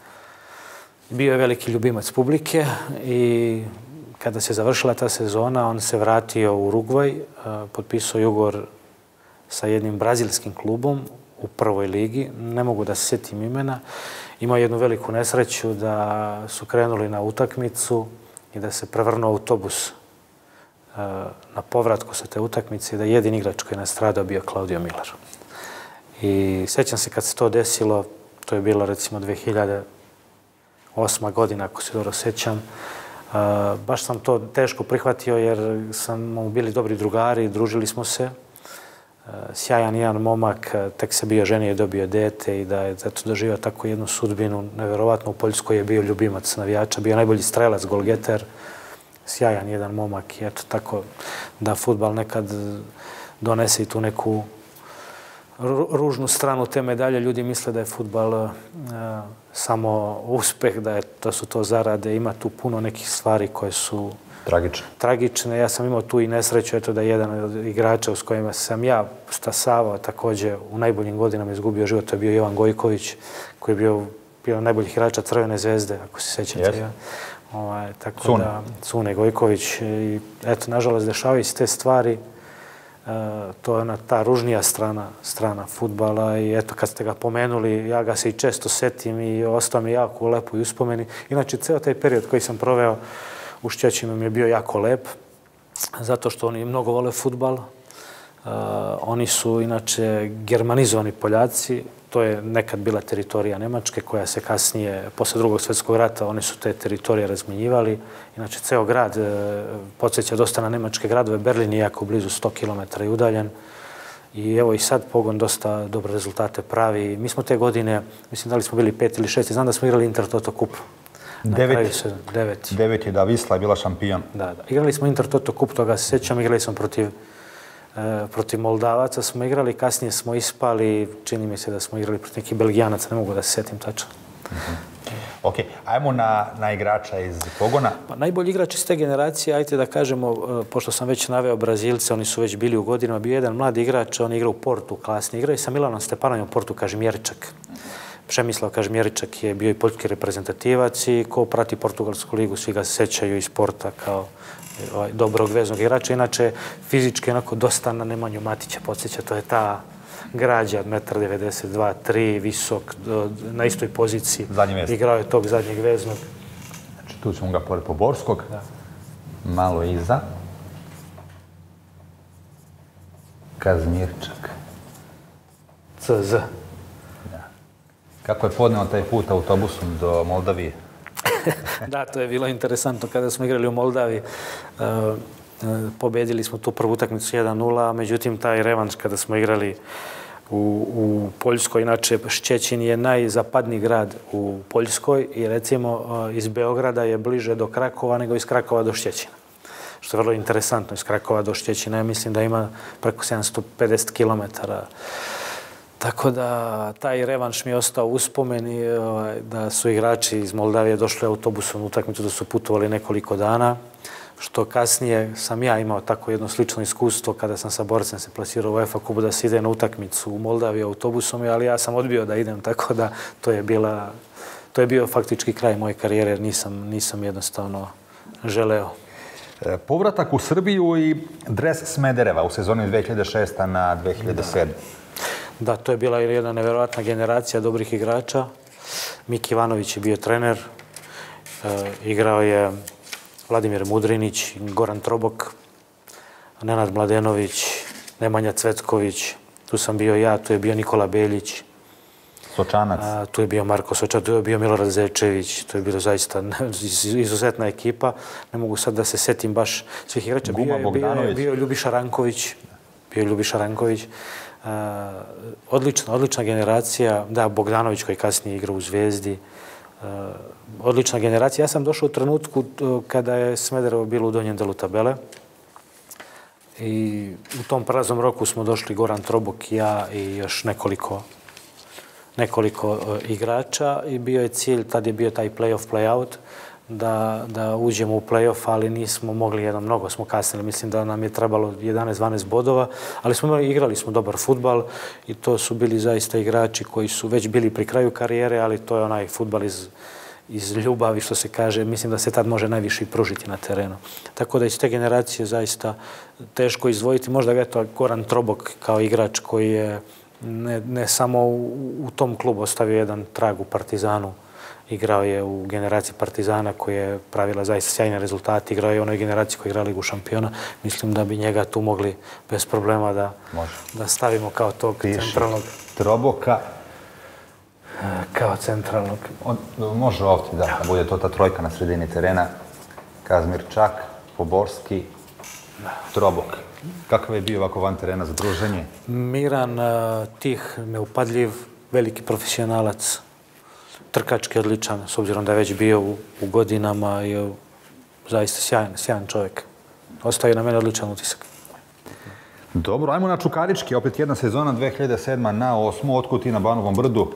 Bio je veliki ljubimac publike i kada se završila ta sezona, on se vratio u Urugvaj, potpisao ugovor sa jednim brazilskim klubom u prvoj ligi. Ne mogu da se sjetim imena. Imao jednu veliku nesreću da su krenuli na utakmicu i da se prevrnuo autobus na povratku sa te utakmice i da jedini igrač koji je nastradao bio Claudio Milar. I sjećam se kad se to desilo, to je bilo recimo dve hiljade osma godina, ako se dobro sjećam. Baš sam to teško prihvatio jer smo bili dobri drugari, družili smo se. Sjajan jedan momak, tek se bio ženio i dobio dete i da je zato doživio tako jednu sudbinu. Neverovatno, u Poljskoj je bio ljubimac navijača, bio najbolji strelac, golgeter. Sjajan jedan momak i eto tako da fudbal nekad donese i tu neku ružnu stranu te medalje. Ljudi misle da je fudbal samo uspeh, da su to zarade. Ima tu puno nekih stvari koje su tragične. Ja sam imao tu i nesreću, eto da jedan od igrača s kojima sam ja stasavao također u najboljim godinama izgubio život, to je bio Jovan Gojković, koji je bio bio najboljih igrača Crvene zvezde, ako se sjećate. Tako da, Cune Gojković. I eto, nažalost, dešavaju se te stvari. To je ona ta ružnija strana, strana fudbala i eto kad ste ga pomenuli, ja ga se i često setim i ostao mi jako lepo i uspomeni. Inače, ceo taj period koji sam proveo u Šćećinu mi je bio jako lep, zato što oni mnogo vole fudbal. Oni su inače germanizovani Poljaci, to je nekad bila teritorija Nemačke koja se kasnije, posle drugog svjetskog rata, oni su te teritorije razminjivali. Inače, ceo grad podsjeća dosta na nemačke gradove. Berlin je jako blizu sto kilometara i udaljen. I evo i sad Pogon dosta dobre rezultate pravi. Mi smo te godine, mislim da li smo bili pet ili šest, znam da smo igrali Intertoto Kup. Devet. Devet je da Visla je bila šampion. Da, da. Igrali smo Intertoto Kup, toga se sjećam, igrali smo protiv protiv Moldavaca smo igrali, kasnije smo ispali, čini mi se da smo igrali protiv nekih Belgijanaca, ne mogu da se sjetim tačno. Ok, ajmo na, na igrača iz pogona. Pa najbolji igrač iz te generacije, ajte da kažemo, pošto sam već naveo Brazilce, oni su već bili u godinama, bio jedan mladi igrač, on igra u Portu, klasni igra i sa Milanom Stepanovim u Portu, Kažimjeričak. Přemyslav Kažimjeričak je bio i poljski reprezentativac i ko prati portugalsku ligu, svi ga sećaju iz Porta kao ovaj, dobrog veznog igrača. Inače, fizički onako dosta na Nemanju Matića podsjeća, to je ta građa od metar devedeset dva, tri, visok, na istoj poziciji. Igrao je tog zadnjeg veznog. Znači, tu ćemo ga pored Poborskog. Da. Malo iza. Kazmirčak. C Z. Da. Kako je podneo taj put autobusom do Moldavije? Da, to je bilo interesantno. Kada smo igrali u Moldaviji, pobedili smo tu prvu utakmicu jedan nula, međutim taj revanš kada smo igrali u, u Poljskoj, inače Ščećin je najzapadniji grad u Poljskoj i recimo iz Beograda je bliže do Krakova nego iz Krakova do Ščećina. Što je vrlo interesantno, iz Krakova do Ščećina, ja mislim da ima preko sedamsto pedeset kilometara. Tako da taj revanš mi je ostao uspomen i da su igrači iz Moldavije došli autobusom u utakmicu, da su putovali nekoliko dana. Što kasnije sam ja imao tako jedno slično iskustvo kada sam sa borcem se plasirao u UEFA kupu da se ide na utakmicu u Moldaviji autobusom, ali ja sam odbio da idem, tako da to je bila, to je bio faktički kraj moje karijere jer nisam, nisam jednostavno želeo. Povratak u Srbiju i dres Smedereva u sezoni dve hiljade šeste na dve hiljade sedme. Da, to je bila jedna nevjerojatna generacija dobrih igrača. Miki Ivanović je bio trener, e, igrao je Vladimir Mudrinić, Goran Trobok, Nenad Mladenović, Nemanja Cvetković, tu sam bio ja, tu je bio Nikola Beljić. Sočanac. A, tu je bio Marko Sočanac, tu je bio Milorad Zečević, to je bilo zaista izuzetna ekipa. Ne mogu sad da se setim baš svih igrača. Guma Bogdanović. Bio je Ljubiša Ranković. Bio je Ljubiša Ranković. Odlična, odlična generacija. Da, Bogdanović koji kasnije igra u Zvezdi. Odlična generacija. Ja sam došao u trenutku kada je Smederevo bilo u donjem delu tabele. I u tom praznom roku smo došli Goran Trobok, ja i još nekoliko nekoliko igrača i bio je cilj, tad je bio taj play-off, play-out, da, da uđemo u play-off, ali nismo mogli jedno, mnogo smo kasnili. Mislim da nam je trebalo jedanaest dvanaest bodova, ali smo igrali smo dobar fudbal i to su bili zaista igrači koji su već bili pri kraju karijere, ali to je onaj fudbal iz, iz ljubavi, što se kaže. Mislim da se tad može najviše i pružiti na terenu. Tako da iz te generacije zaista teško izdvojiti. Možda je to Goran Trobok kao igrač koji je Ne, ne samo u, u tom klubu ostavio jedan trag u Partizanu. Igrao je u generaciji Partizana koja je pravila zaista sjajne rezultate. Igrao je u onoj generaciji koja igra Ligu šampiona. Mislim da bi njega tu mogli bez problema da, da stavimo kao tog Piši. centralnog. Troboka. Kao centralnog. On, može ovdje da, da bude to ta trojka na sredini terena. Kazmirčak, Poborski, Trobok. Kakav je bio ovako van terena za druženje? Miran, tih, neupadljiv, veliki profesionalac, trkački odličan, s obzirom da je već bio u, u godinama i zaista sjajan, sjajan čovjek. Ostaje na mene odličan utisak. Dobro, ajmo na Čukarički, opet jedna sezona dve hiljade sedme na osmu, otkud ti na Banovom brdu?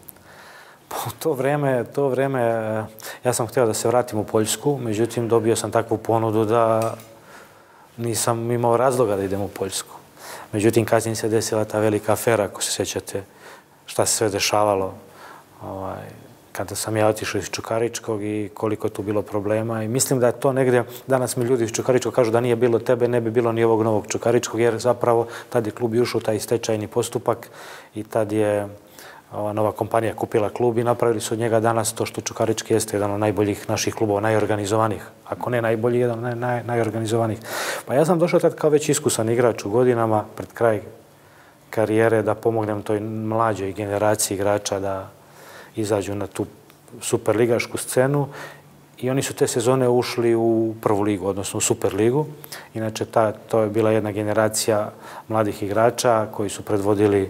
U to vreme, to vreme, ja sam htio da se vratim u Poljsku, međutim dobio sam takvu ponudu da nisam imao razloga da idem u Poljsku. Međutim, kasnije se desila ta velika afera, ako se sjećate šta se sve dešavalo. Ovaj, kada sam ja otišao iz Čukaričkog i koliko tu bilo problema. I mislim da je to negdje, danas mi ljudi iz Čukaričkog kažu da nije bilo tebe, ne bi bilo ni ovog novog Čukaričkog, jer zapravo tad je klub ušao u taj stečajni postupak i tad je ova nova kompanija kupila klub i napravili su od njega danas to što Čukarički jeste jedan od najboljih naših klubova, najorganizovanih. Ako ne najbolji, jedan od naj, naj, najorganizovanih. Pa ja sam došao tad kao već iskusan igrač u godinama, pred kraj karijere, da pomognem toj mlađoj generaciji igrača da izađu na tu superligašku scenu. I oni su te sezone ušli u prvu ligu, odnosno u Superligu. Inače, ta, to je bila jedna generacija mladih igrača koji su predvodili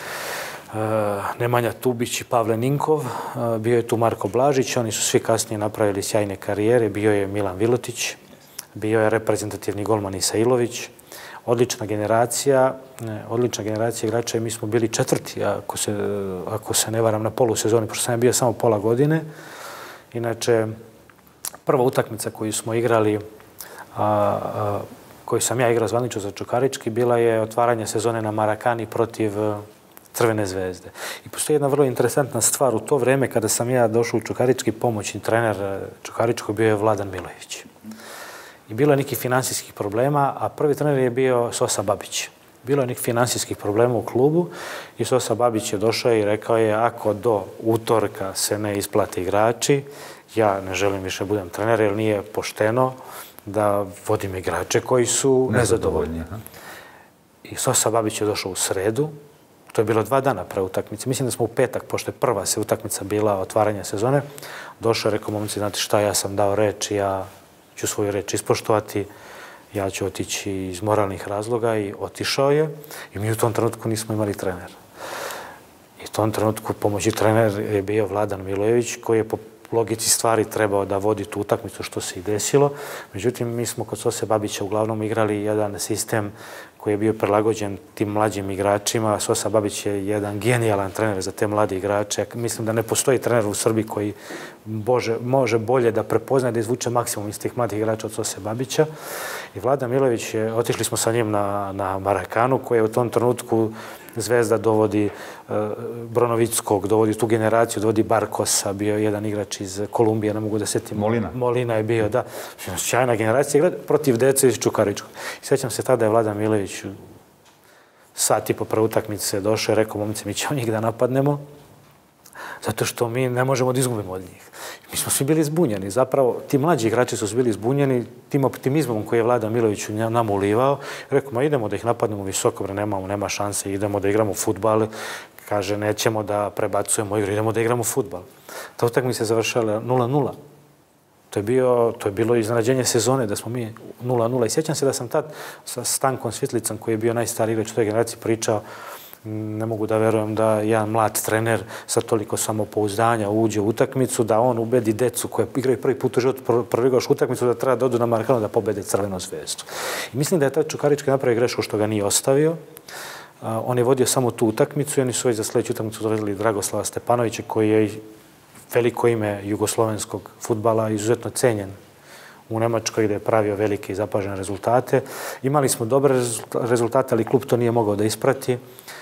Nemanja Tubić i Pavle Ninkov, bio je tu Marko Blažić, oni su svi kasnije napravili sjajne karijere, bio je Milan Vilotić, bio je reprezentativni golman Isailović, odlična generacija, odlična generacija igrača i mi smo bili četvrti, ako se, ako se ne varam, na polusezoni, pošto sam ja bio samo pola godine Inače, prva utakmica koju smo igrali, a, a, koju sam ja igrao zvanično za Čukarički, bila je otvaranje sezone na Marakani protiv Crvene zvezde. I postoji jedna vrlo interesantna stvar. U to vrijeme kada sam ja došao u Čukarički, pomoćni trener Čukaričkog bio je Vladan Milojević. I bilo je nekih finansijskih problema, a prvi trener je bio Sosa Babić. Bilo je nekih finansijskih problema u klubu i Sosa Babić je došao i rekao je ako do utorka se ne isplate igrači, ja ne želim više budem trener jer nije pošteno da vodim igrače koji su nezadovoljni. I Sosa Babić je došao u sredu. To je bilo dva dana pre utakmice. Mislim da smo u petak, pošto je prva se utakmica bila otvaranja sezone, došao je, rekao, momci, znate šta, ja sam dao reč, ja ću svoju reč ispoštovati, ja ću otići iz moralnih razloga i otišao je. I mi u tom trenutku nismo imali trenera. I u tom trenutku pomoćni trener je bio Vladan Milojević, koji je po logici stvari trebao da vodi tu utakmicu, što se i desilo. Međutim, mi smo kod Sose Babića uglavnom igrali jedan sistem koji je bio prilagođen tim mlađim igračima. Sosa Babić je jedan genijalan trener za te mlade igrače. Mislim da ne postoji trener u Srbiji koji bože, može bolje da prepozna da izvuče maksimum iz tih mladih igrača od Sose Babića. I Vlada Milojević, je, otišli smo sa njim na, na Marakanu, koji je u tom trenutku Zvezda dovodi uh, Bronovickog, dovodi tu generaciju, dovodi Barkosa, bio jedan igrač iz Kolumbije, ne mogu da setim. Molina. Molina je bio, da. Sjajna generacija igra protiv dece iz Čukaričkog. I sjećam se tada je Vlada Milojević sat i po prve utakmice došao i rekao, momci, mi ćemo njih da napadnemo, zato što mi ne možemo da izgubimo od njih. Mi smo svi bili zbunjeni. Zapravo, ti mlađi igrači su bili zbunjeni tim optimizmom koji je Vlada Milojević nam ulivao. Rekao, ma idemo da ih napadnemo visoko, bre, nemamo, nema šanse, idemo da igramo fudbal. Kaže, nećemo da prebacujemo igru, idemo da igramo fudbal. Ta utakmica se završala nula nula. To je, bio, to je bilo iznenađenje sezone, da smo mi nula nula. I sjećam se da sam tad sa Stankom Svitlicom, koji je bio najstariji igrač u toj generaciji, pričao, ne mogu da verujem da jedan mlad trener sa toliko samopouzdanja uđe u utakmicu, da on ubedi decu koje igraju prvi put u životu, prvi goš utakmicu, da treba da odu na Marakanu da pobede Crvenu zvezdu. I mislim da je tad Čukarički napravio grešku što ga nije ostavio. Uh, on je vodio samo tu utakmicu i oni su već za sljedeću utakmicu dovedili Dragoslava Stepanovića, koji je veliko ime jugoslovenskog fudbala, izuzetno cenjen u Nemačkoj, gdje je pravio velike i zapažene rezultate. Imali smo dobre rezultate, ali klub to nije mogao da isprati.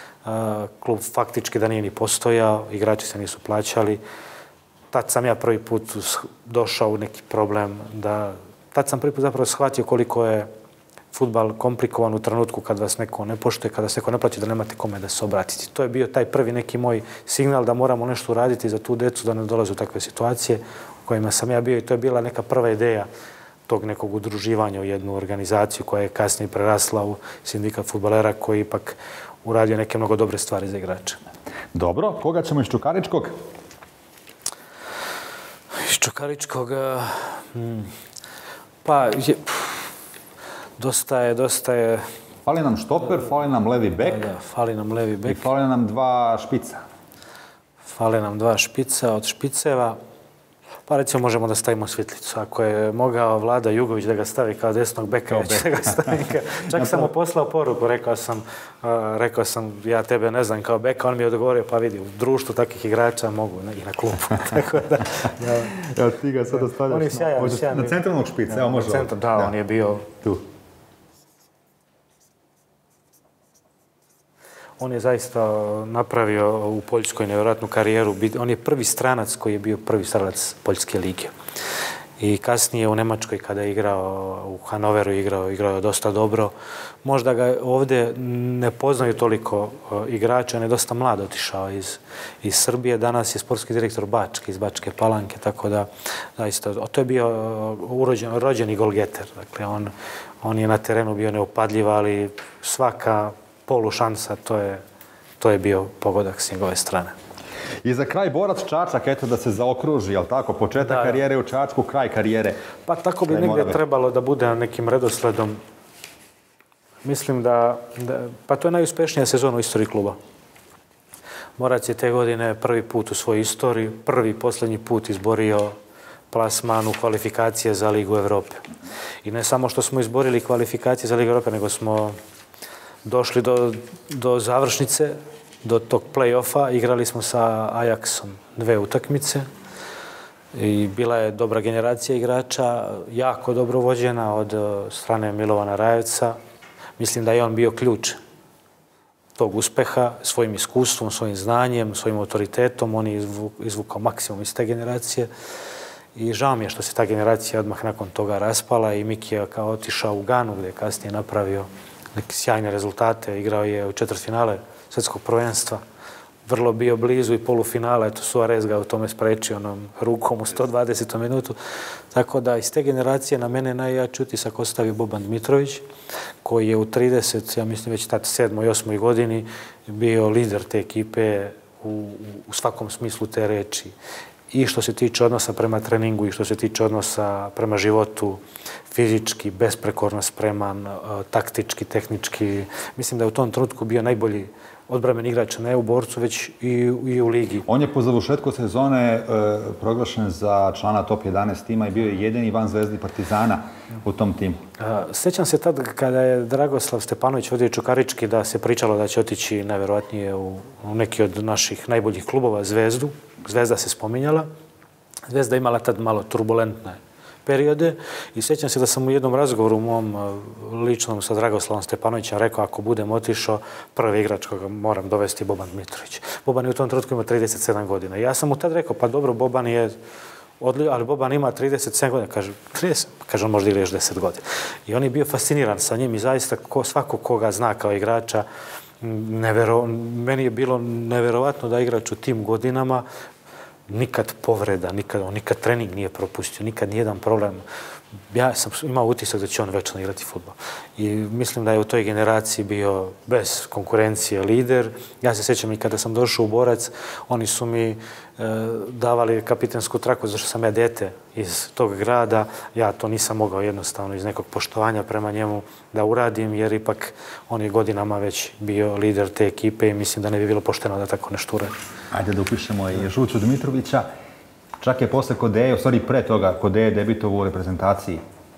Klub faktički da nije ni postojao, igrači se nisu plaćali. Tad sam ja prvi put došao u neki problem da... Tad sam prvi put zapravo shvatio koliko je fudbal komplikovan u trenutku kad vas neko ne poštuje, kada se neko ne plaća, da nemate kome da se obratiti. To je bio taj prvi neki moj signal da moramo nešto uraditi za tu decu, da ne dolaze u takve situacije u kojima sam ja bio. I to je bila neka prva ideja tog nekog udruživanja u jednu organizaciju koja je kasnije prerasla u sindikat fudbalera, koji ipak uradio neke mnogo dobre stvari za igrače. Dobro, koga ćemo iz Čukaričkog? Iz Čukaričkog... Hmm, pa, je, dosta je, dosta je... Fali nam štoper, fali nam levi bek. Da, da, fali nam levi bek. I fali nam dva špica. Fale nam dva špica od špiceva. Pa recimo možemo da stavimo Svitlicu. Ako je mogao Vlada Jugović da ga stavi kao desnog beka, ja ću da ga stavim. Čak sam mu poslao poruku, rekao sam, uh, rekao sam, ja tebe ne znam kao beka, on mi je odgovorio, pa vidi, u društvu takvih igrača mogu i na klubu. Tako da, da. Ja, ti ga sada stavljaš on je sjajan, na, sjajan, na centralnog špica, evo može. Da, da, on je bio tu. On je zaista napravio u Poljskoj nevjerojatnu karijeru. On je prvi stranac koji je bio prvi stranac Poljske lige. I kasnije u Nemačkoj kada je igrao, u Hanoveru igrao, igrao dosta dobro. Možda ga ovdje ne poznaju toliko igrača, on je dosta mlad otišao iz, iz Srbije. Danas je sportski direktor Bačke, iz Bačke Palanke, tako da zaista, to je bio urođen, rođeni golgeter. Dakle, on, on je na terenu bio neupadljiv, ali svaka polu šansa, to je, to je bio pogodak s njegove strane. I za kraj borac Čačak, eto da se zaokruži, jel tako? Početak da, karijere u Čačku, kraj karijere. Pa tako bi negdje trebalo da bude nekim redosledom. Mislim da, da, pa to je najuspješnija sezona u istoriji kluba. Borac je te godine prvi put u svojoj istoriji, prvi posljednji put izborio plasman u kvalifikacije za Ligu Evrope. I ne samo što smo izborili kvalifikacije za Ligu Evrope, nego smo došli do, do završnice, do tog play-offa, igrali smo sa Ajaxom dve utakmice I bila je dobra generacija igrača, jako dobro vođena od strane Milovana Rajevca. Mislim da je on bio ključ tog uspeha, svojim iskustvom, svojim znanjem, svojim autoritetom. On je izvukao maksimum iz te generacije. I žao mi je što se ta generacija odmah nakon toga raspala i Miki je kao otišao u Ganu gdje je kasnije napravio neke sjajne rezultate. Igrao je u četvrtfinale svjetskog prvenstva. Vrlo bio blizu i polufinala. Eto, Suarez ga u tome sprečio onom rukom u sto dvadesetom minutu. Tako da iz te generacije na mene najjači utisak ostavio Boban Dmitrović, koji je u trideset, ja mislim već tad sedmoj, osmoj godini bio lider te ekipe u, u svakom smislu te reči. I što se tiče odnosa prema treningu i što se tiče odnosa prema životu, fizički, besprekorno spreman, taktički, tehnički. Mislim da je u tom trenutku bio najbolji odbramben igrač, ne u Borcu, već i, i u ligi. On je po završetku sezone e, proglašen za člana top jedanaest tima i bio je jedini van Zvezde i Partizana u tom timu. Sjećam se tad kada je Dragoslav Stepanović vodio Čukarički da se pričalo da će otići najverovatnije u, u neki od naših najboljih klubova, Zvezdu. Zvezda se spominjala. Zvezda imala tad malo turbulentne periode i sjećam se da sam u jednom razgovoru u mom ličnom sa Dragoslavom Stepanovićem rekao ako budem otišao, prvi igrač koga moram dovesti je Boban Dmitrović. Boban je u tom trenutku ima trideset sedam godina. Ja sam mu tad rekao, pa dobro, Boban je odli, ali Boban ima trideset sedam godina. Kaže, trideset, kaže on možda ili još deset godina. I on je bio fasciniran sa njim i zaista ko, svako koga zna kao igrača, nevero, meni je bilo neverovatno da igrač u tim godinama nikad povreda, nikad, on nikad trening nije propustio, nikad nijedan problem. Ja sam imao utisak da će on večno igrati fudbal. I mislim da je u toj generaciji bio bez konkurencije lider. Ja se sjećam i kada sam došao u Borac, oni su mi e, davali kapitensku traku, zašto sam ja dete iz tog grada. Ja to nisam mogao jednostavno iz nekog poštovanja prema njemu da uradim, jer ipak on je godinama već bio lider te ekipe i mislim da ne bi bilo pošteno da tako nešto uradi. Ajde da upišemo i Žuću Dmitrovića. Čak je posle kod Deje, u stvari pre toga, kod Deje debitovo u reprezentaciji.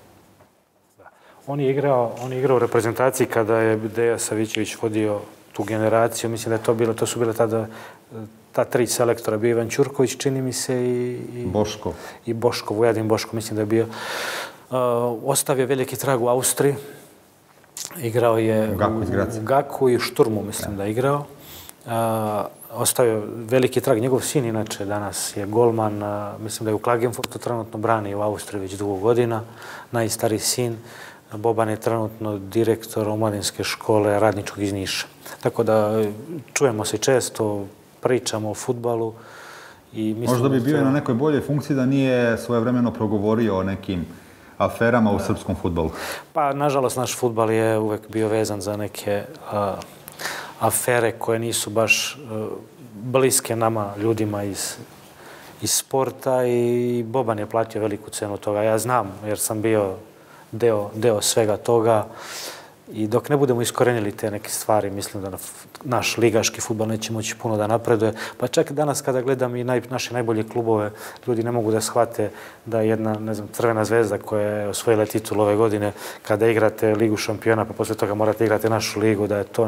On je igrao, on je igrao u reprezentaciji kada je Deja Savićević vodio tu generaciju. Mislim da je to bilo, to su bile tada ta tri selektora. Bio Ivan Ćurković, čini mi se, i, i Boško. I Boško, Vujadin Boško, mislim da je bio. Uh, ostavio veliki trag u Austriji. Igrao je u Gaku, u, u Gaku i u Šturmu, mislim ja. da je igrao. Uh, ostavio veliki trag. Njegov sin, inače, danas je golman. Uh, mislim da je u Klagenfurtu trenutno brani u Austriji već dugo godina. Najstariji sin. Boban je trenutno direktor omladinske škole radničkog iz Niša. Tako da čujemo se često, pričamo o fudbalu. I mislim možda bi bio da... na nekoj boljoj funkciji da nije svojevremeno progovorio o nekim aferama u srpskom fudbalu. Pa, nažalost, naš fudbal je uvek bio vezan za neke a, afere koje nisu baš a, bliske nama, ljudima iz, iz sporta i Boban je platio veliku cenu toga. Ja znam, jer sam bio deo, deo svega toga i dok ne budemo iskorenili te neke stvari, mislim da naš ligaški fudbal neće moći puno da napreduje. Pa čak danas kada gledam i naj, naše najbolje klubove, ljudi ne mogu da shvate da jedna, ne znam, Crvena zvezda koja je osvojila titul ove godine, kada igrate Ligu šampiona, pa posle toga morate igrati našu ligu, da je to...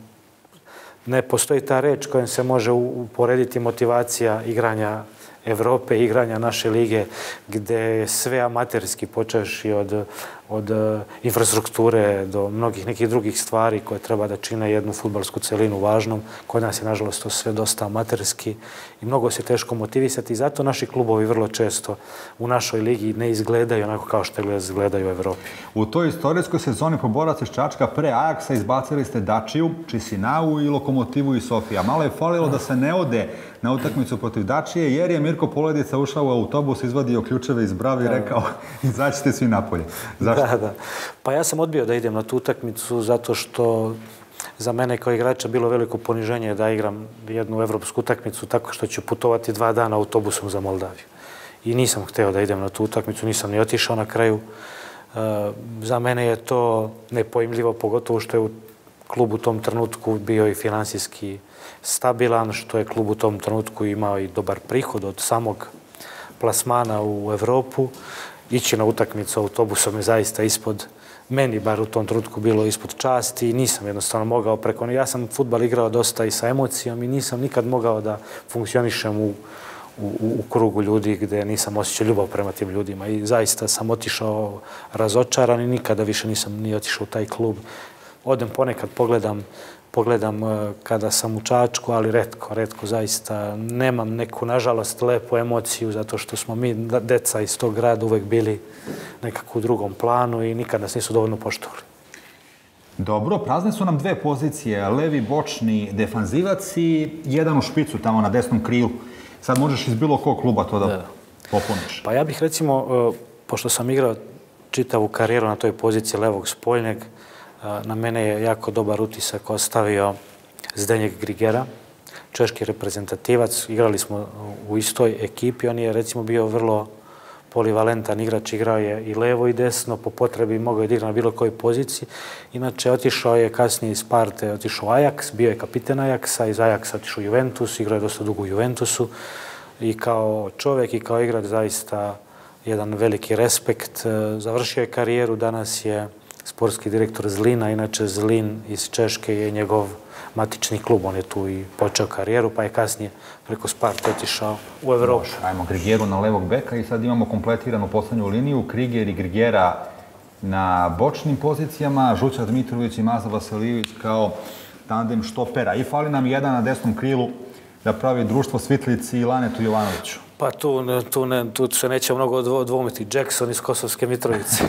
Ne postoji ta reč kojom se može uporediti motivacija igranja Evrope, igranja naše lige, gde je sve amaterski, počevši od, od infrastrukture do mnogih nekih drugih stvari koje treba da čine jednu fudbalsku celinu važnom. Kod nas je, nažalost, to sve dosta amaterski i mnogo se teško motivisati. I zato naši klubovi vrlo često u našoj ligi ne izgledaju onako kao što izgledaju u Evropi. U toj istorijskoj sezoni po Borac iz Čačka pre Ajaksa izbacili ste Dačiju, Čisinau i Lokomotivu i Sofija. Malo je falilo da se ne ode na utakmicu protiv Dačije, jer je Mirko Poledica ušao u autobus, izvadio ključeve iz brave i rekao izađite svi napolje. Zašto? Da, da. Pa ja sam odbio da idem na tu utakmicu zato što za mene kao igrača bilo veliko poniženje da igram jednu evropsku utakmicu tako što ću putovati dva dana autobusom za Moldaviju. I nisam hteo da idem na tu utakmicu, nisam ni otišao na kraju. Za mene je to nepojmljivo, pogotovo što je u klub u tom trenutku bio i finansijski stabilan, što je klub u tom trenutku imao i dobar prihod od samog plasmana u Evropu. Ići na utakmicu autobusom je zaista ispod, meni bar u tom trenutku bilo ispod časti i nisam jednostavno mogao preko... Ja sam fudbal igrao dosta i sa emocijom i nisam nikad mogao da funkcionišem u, u, u krugu ljudi gdje nisam osjećao ljubav prema tim ljudima i zaista sam otišao razočaran i nikada više nisam ni otišao u taj klub. Odem ponekad, pogledam, pogledam kada sam u Čačku, ali retko, retko zaista. Nemam neku, nažalost, lepu emociju zato što smo mi, deca iz tog grada, uvek bili nekako u drugom planu i nikad nas nisu dovoljno poštovali. Dobro, prazne su nam dve pozicije, levi bočni defanzivac i jedan u špicu tamo na desnom krilu. Sad možeš iz bilo kog kluba to da popuniš. Pa ja bih recimo, pošto sam igrao čitavu karijeru na toj poziciji levog spoljnjeg, na mene je jako dobar utisak ostavio Zdenjek Grigera, češki reprezentativac. Igrali smo u istoj ekipi, on je recimo bio vrlo polivalentan igrač, igrao je i levo i desno, po potrebi mogao je da igra na bilo kojoj poziciji. Inače, otišao je kasnije iz Sparte, otišao u Ajax, bio je kapiten Ajaxa, iz Ajaxa otišao u Juventus, igrao je dosta dugo u Juventusu i kao čovjek i kao igrač zaista jedan veliki respekt. Završio je karijeru, danas je sportski direktor Zlina, inače Zlin iz Češke je njegov matični klub, on je tu i počeo karijeru, pa je kasnije preko Sparte otišao u Evropu. Ajmo Grigeru na levog beka i sad imamo kompletiranu poslednju liniju, Kriger i Grigera na bočnim pozicijama, Žuća Dmitrović i Maza Vasilijević kao tandem štopera. I fali nam jedan na desnom krilu da pravi društvo Svitlici i Lanetu Jovanoviću. Pa tu, tu, ne, tu se neće mnogo dvomiti. Jackson iz Kosovske Mitrovice.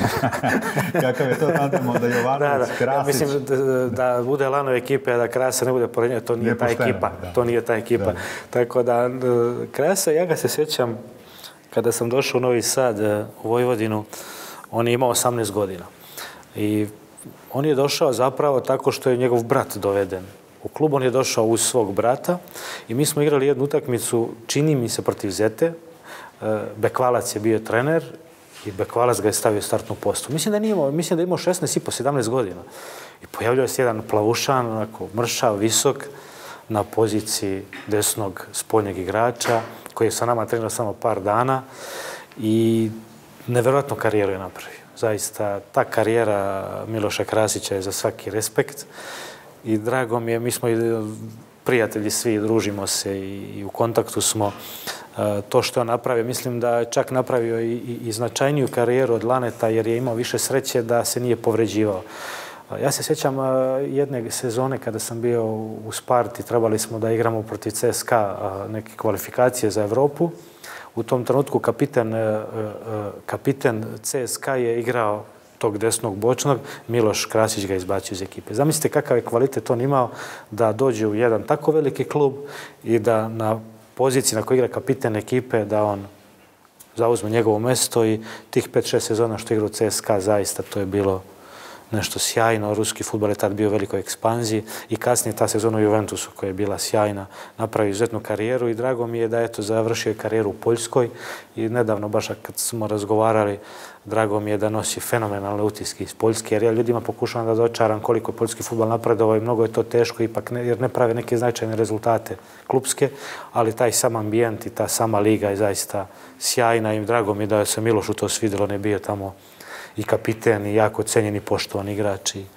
Kakav je to tandem onda Jovanović, Krasić? Ja mislim da, da bude Lanove ekipe, a da Krasa ne bude pored nje, to nije ta ekipa. To nije ta ekipa. Tako da, Krasa, ja ga se sjećam, kada sam došao u Novi Sad, u Vojvodinu, on je imao osamnaest godina. I on je došao zapravo tako što je njegov brat doveden. U klub on je došao uz svog brata i mi smo igrali jednu utakmicu, čini mi se, protiv Zete. Bekvalac je bio trener i Bekvalac ga je stavio u startnu postu. Mislim da, nije imao, mislim da je imao šesnaest i po sedamnaest godina. I pojavljao se jedan plavušan, onako, mršav, visok, na poziciji desnog spoljnjeg igrača, koji je sa nama trenirao samo par dana i neverovatnu karijeru je napravio. Zaista, ta karijera Miloša Krasića je za svaki respekt. I drago mi je, mi smo i prijatelji svi, družimo se i u kontaktu smo. To što je on napravio, mislim da je čak napravio i značajniju karijeru od Laneta jer je imao više sreće da se nije povređivao. Ja se sjećam jedne sezone kada sam bio u Sparti, trebali smo da igramo protiv C S K A neke kvalifikacije za Evropu. U tom trenutku kapiten, kapiten C S K A je igrao tog desnog bočnog, Miloš Krasić ga izbacio iz ekipe. Zamislite kakav je kvalitet on imao da dođe u jedan tako veliki klub i da na poziciji na kojoj igra kapiten ekipe, da on zauzme njegovo mesto i tih pet šest sezona što igra u C S K A, zaista to je bilo nešto sjajno. Ruski fudbal je tad bio u velikoj ekspanziji i kasnije ta sezona u Juventusu koja je bila sjajna, napravio izuzetnu karijeru i drago mi je da je to završio karijeru u Poljskoj i nedavno baš kad smo razgovarali, drago mi je da nosi fenomenalne utiske iz Poljske jer ja ljudima pokušavam da dočaram koliko je poljski fudbal napredovao i mnogo je to teško ipak ne, jer ne prave neke značajne rezultate klupske, ali taj sam ambijent i ta sama liga je zaista sjajna i drago mi je da se Milošu to svidjelo, ne bio tamo i kapiten i jako cenjen i poštovan igrač. I,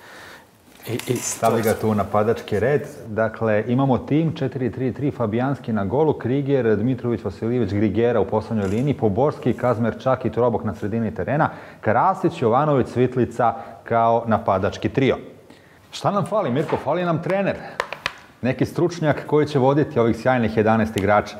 i, Stavi ga tu u napadački red. Dakle, imamo tim četiri tri tri, Fabijanski na golu, Kriger, Dmitrović, Vasilijević, Grigera u poslednjoj liniji, Poborski, Kazmer, Čak i Trobok na sredini terena, Krasić, Jovanović, Svitlica kao napadački trio. Šta nam fali, Mirko? Fali nam trener. Neki stručnjak koji će voditi ovih sjajnih jedanaest igrača.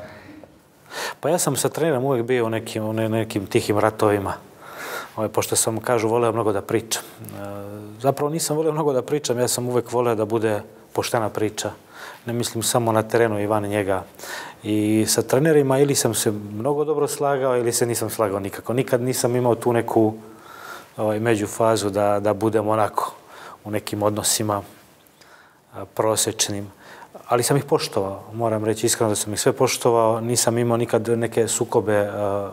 Pa ja sam sa trenerom uvijek bio u nekim, u nekim tihim ratovima. Pošto sam, kažu, voleo mnogo da pričam. Zapravo nisam voleo mnogo da pričam, ja sam uvek voleo da bude poštena priča. Ne mislim samo na terenu i van njega. I sa trenerima ili sam se mnogo dobro slagao ili se nisam slagao nikako. Nikad nisam imao tu neku međufazu da, da budem onako u nekim odnosima prosečnim. Ali sam ih poštovao. Moram reći iskreno da sam ih sve poštovao. Nisam imao nikad neke sukobe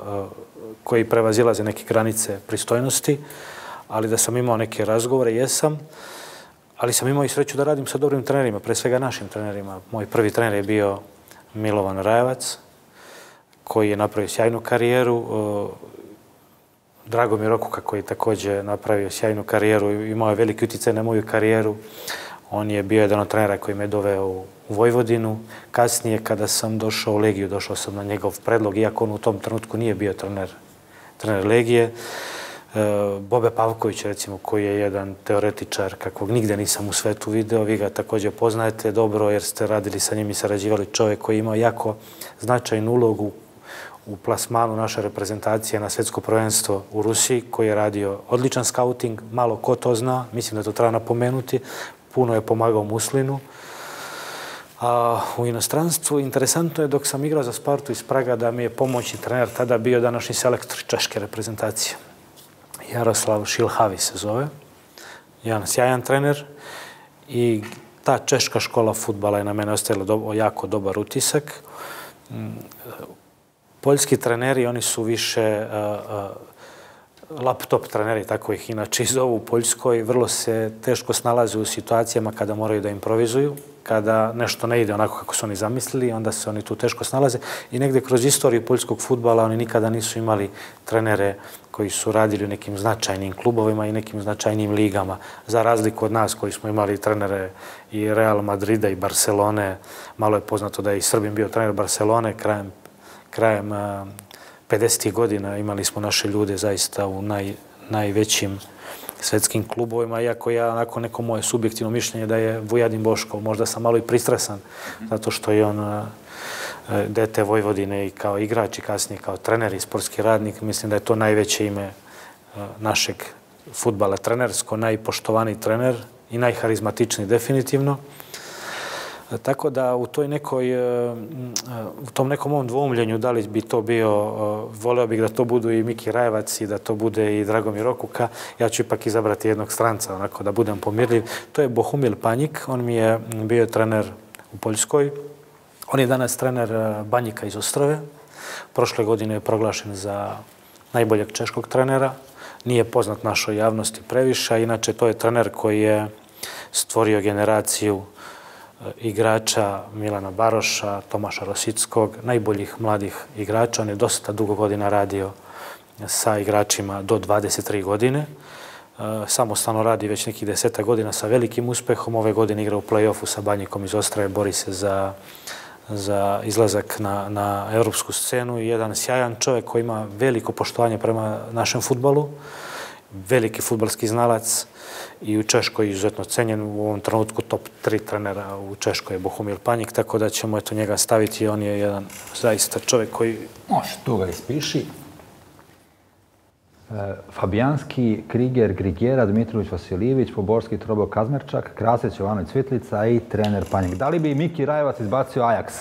koji prevazilaze neke granice pristojnosti, ali da sam imao neke razgovore, jesam, ali sam imao i sreću da radim sa dobrim trenerima, pre svega našim trenerima. Moj prvi trener je bio Milovan Rajevac, koji je napravio sjajnu karijeru. Dragomir Okuka, koji je također napravio sjajnu karijeru, imao je veliki utjecaj na moju karijeru. On je bio jedan od trenera koji me doveo u Vojvodinu. Kasnije, kada sam došao u Legiju, došao sam na njegov predlog, iako on u tom trenutku nije bio trener, trener Legije. Bobe Pavković, recimo, koji je jedan teoretičar kakvog nigde nisam u svetu video. Vi ga također poznajete dobro jer ste radili sa njim i sarađivali. Čovjek koji je imao jako značajnu ulogu u plasmanu naše reprezentacije na svjetsko prvenstvo u Rusiji, koji je radio odličan skauting, malo ko to zna, mislim da to treba napomenuti, puno je pomagao Muslinu. A u inostranstvu, interesantno je dok sam igrao za Spartu iz Praga da mi je pomoćni trener tada bio današnji selektor češke reprezentacije. Jaroslav Šilhavi se zove, jedan sjajan trener i ta češka škola fudbala je na mene ostavila jako dobar utisak. Poljski treneri, oni su više laptop treneri, tako ih inače zovu u Poljskoj, vrlo se teško snalaze u situacijama kada moraju da improvizuju, kada nešto ne ide onako kako su oni zamislili, onda se oni tu teško snalaze i negde kroz istoriju poljskog fudbala oni nikada nisu imali trenere koji su radili u nekim značajnim klubovima i nekim značajnim ligama, za razliku od nas koji smo imali trenere i Real Madrida i Barcelone. Malo je poznato da je i Srbin bio trener Barcelone krajem, krajem pedesetih godina. Imali smo naše ljude zaista u naj, najvećim svetskim klubovima, iako ja, onako neko moje subjektivno mišljenje da je Vujadin Boškov, možda sam malo i pristrasan, zato što je on dete Vojvodine i kao igrač i kasnije kao trener i sportski radnik. Mislim da je to najveće ime našeg fudbala trenersko, najpoštovaniji trener i najharizmatičniji definitivno. Tako da u toj nekoj, u tom nekom ovom dvoumljenju da li bi to bio, voleo bih da to budu i Miki Rajevac i da to bude i Dragomir Okuka, ja ću ipak izabrati jednog stranca, onako da budem pomirljiv. To je Bohumil Panjik, on mi je bio trener u Poljskoj. On je danas trener Banjika iz Ostrove. Prošle godine je proglašen za najboljeg češkog trenera. Nije poznat našoj javnosti previše, a inače to je trener koji je stvorio generaciju igrača Milana Baroša, Tomaša Rosickog, najboljih mladih igrača. On je dosta dugo godina radio sa igračima do dvadeset tri godine. Samostalno radi već nekih deseta godina sa velikim uspehom. Ove godine igra u play-offu sa Banjikom iz Ostrave, bori se za, za izlazak na, na evropsku scenu. I jedan sjajan čovjek koji ima veliko poštovanje prema našem fudbalu, veliki fudbalski znalac i u Češkoj izuzetno cenjen. U ovom trenutku top tri trenera u Češkoj je Bohumil Panjik, tako da ćemo eto njega staviti. On je jedan zaista čovjek koji... Može, tu ga ispiši. Fabijanski, Kriger, Grigera, Dmitrović, Vasilijević, Poborski, Trobo, Kazmerčak, Krasić, Jovanović, Cvitlica i trener Panjik. Da li bi Miki Rajevac izbacio Ajax?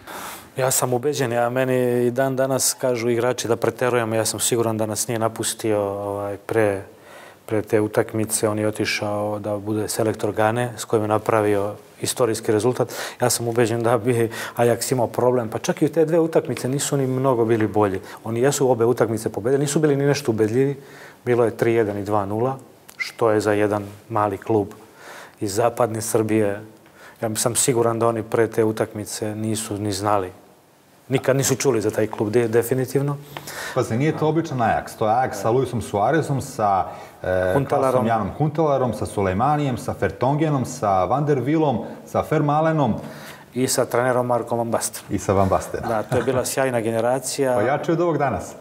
Ja sam ubeđen, ja meni i dan danas kažu igrači da preterujemo, ja sam siguran da nas nije napustio ovaj, pre, pre te utakmice. On je otišao da bude selektor Gane s kojim je napravio istorijski rezultat. Ja sam ubeđen da bi Ajax imao problem, pa čak i u te dve utakmice nisu ni mnogo bili bolji. Oni jesu obe utakmice pobedili, nisu bili ni nešto ubedljivi. Bilo je tri jedan i dva nula, što je za jedan mali klub iz zapadne Srbije. Ja sam siguran da oni pre te utakmice nisu ni znali. Nikad nisu čuli za taj klub, definitivno. Pa se nije to običan Ajax. To je Ajax sa Luisom Suarezom, sa e, Klasom Janom Huntelarom, sa Sulejmanijem, sa Fertongenom, sa Van der Wilom, sa Vermaelenom. I sa trenerom Markom Van Basten. I sa Van Bastenom. Da, to je bila sjajna generacija. Pa jače od ovog danas.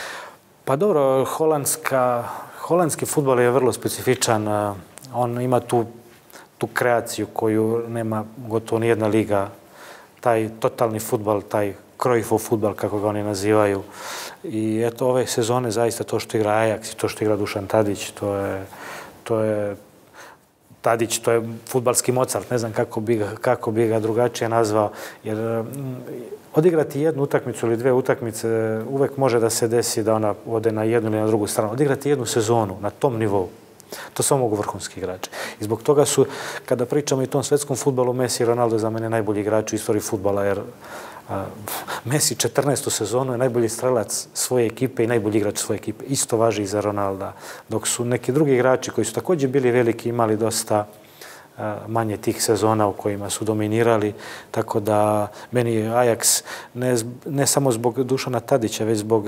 Pa dobro, holandska, holandski fudbal je vrlo specifičan. On ima tu, tu kreaciju koju nema gotovo nijedna liga. Taj totalni fudbal, taj Cruyffov fudbal, kako ga oni nazivaju. I eto, ove sezone zaista to što igra Ajax i to što igra Dušan Tadić, to je, to je Tadić, to je fudbalski Mozart, ne znam kako bi ga, kako bi ga drugačije nazvao. Jer m, odigrati jednu utakmicu ili dve utakmice uvek može da se desi da ona ode na jednu ili na drugu stranu. Odigrati jednu sezonu na tom nivou, to samo mogu vrhunski igrači. I zbog toga su, kada pričamo i o tom svetskom fudbalu, Messi i Ronaldo za mene najbolji igrači u istoriji fudbala, jer a, Messi četrnaestu sezonu je najbolji strelac svoje ekipe i najbolji igrač svoje ekipe. Isto važi i za Ronalda. Dok su neki drugi igrači koji su također bili veliki imali dosta a, manje tih sezona u kojima su dominirali. Tako da meni Ajax ne, ne samo zbog Dušana Tadića, već zbog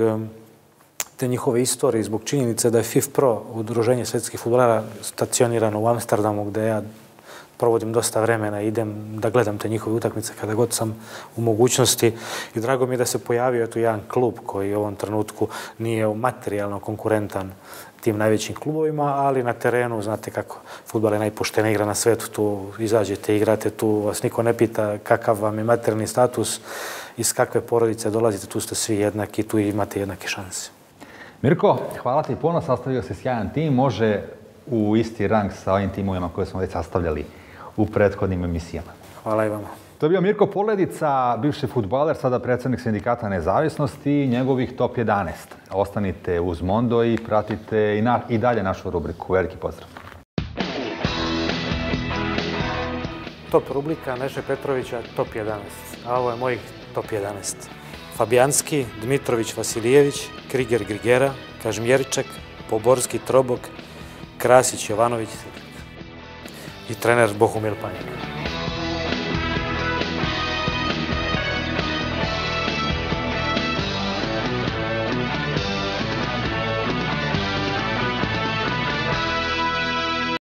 te njihove istorije, zbog činjenice da je FIFPro, udruženje svetskih fudbalara, stacionirano u Amsterdamu, gde ja provodim dosta vremena, idem da gledam te njihove utakmice kada god sam u mogućnosti i drago mi je da se pojavio tu jedan klub koji u ovom trenutku nije materijalno konkurentan tim najvećim klubovima, ali na terenu, znate kako, fudbal je najpoštenija igra na svetu, tu izađete, igrate, tu vas niko ne pita kakav vam je materijalni status, iz kakve porodice dolazite, tu ste svi jednaki, tu imate jednake šanse. Mirko, hvala ti puno, sastavio si sjajan tim, može u isti rang sa ovim timovima koje smo već sastavljali u prethodnim emisijama. Hvala i vama. To je bio Mirko Poledica, bivši fudbaler, sada predsjednik Sindikata Nezavisnosti i njegovih top jedanaest. Ostanite uz Mondo i pratite i, na, i dalje našu rubriku. Veliki pozdrav. Top rubrika Neše Petrovića, top jedanaest. A ovo je mojih top jedanaest. Fabijanski, Dmitrović Vasilijević, Kriger Grigera, Kažmjeriček, Poborski Trobog, Krasić Jovanović i trener Bohumil Panjak.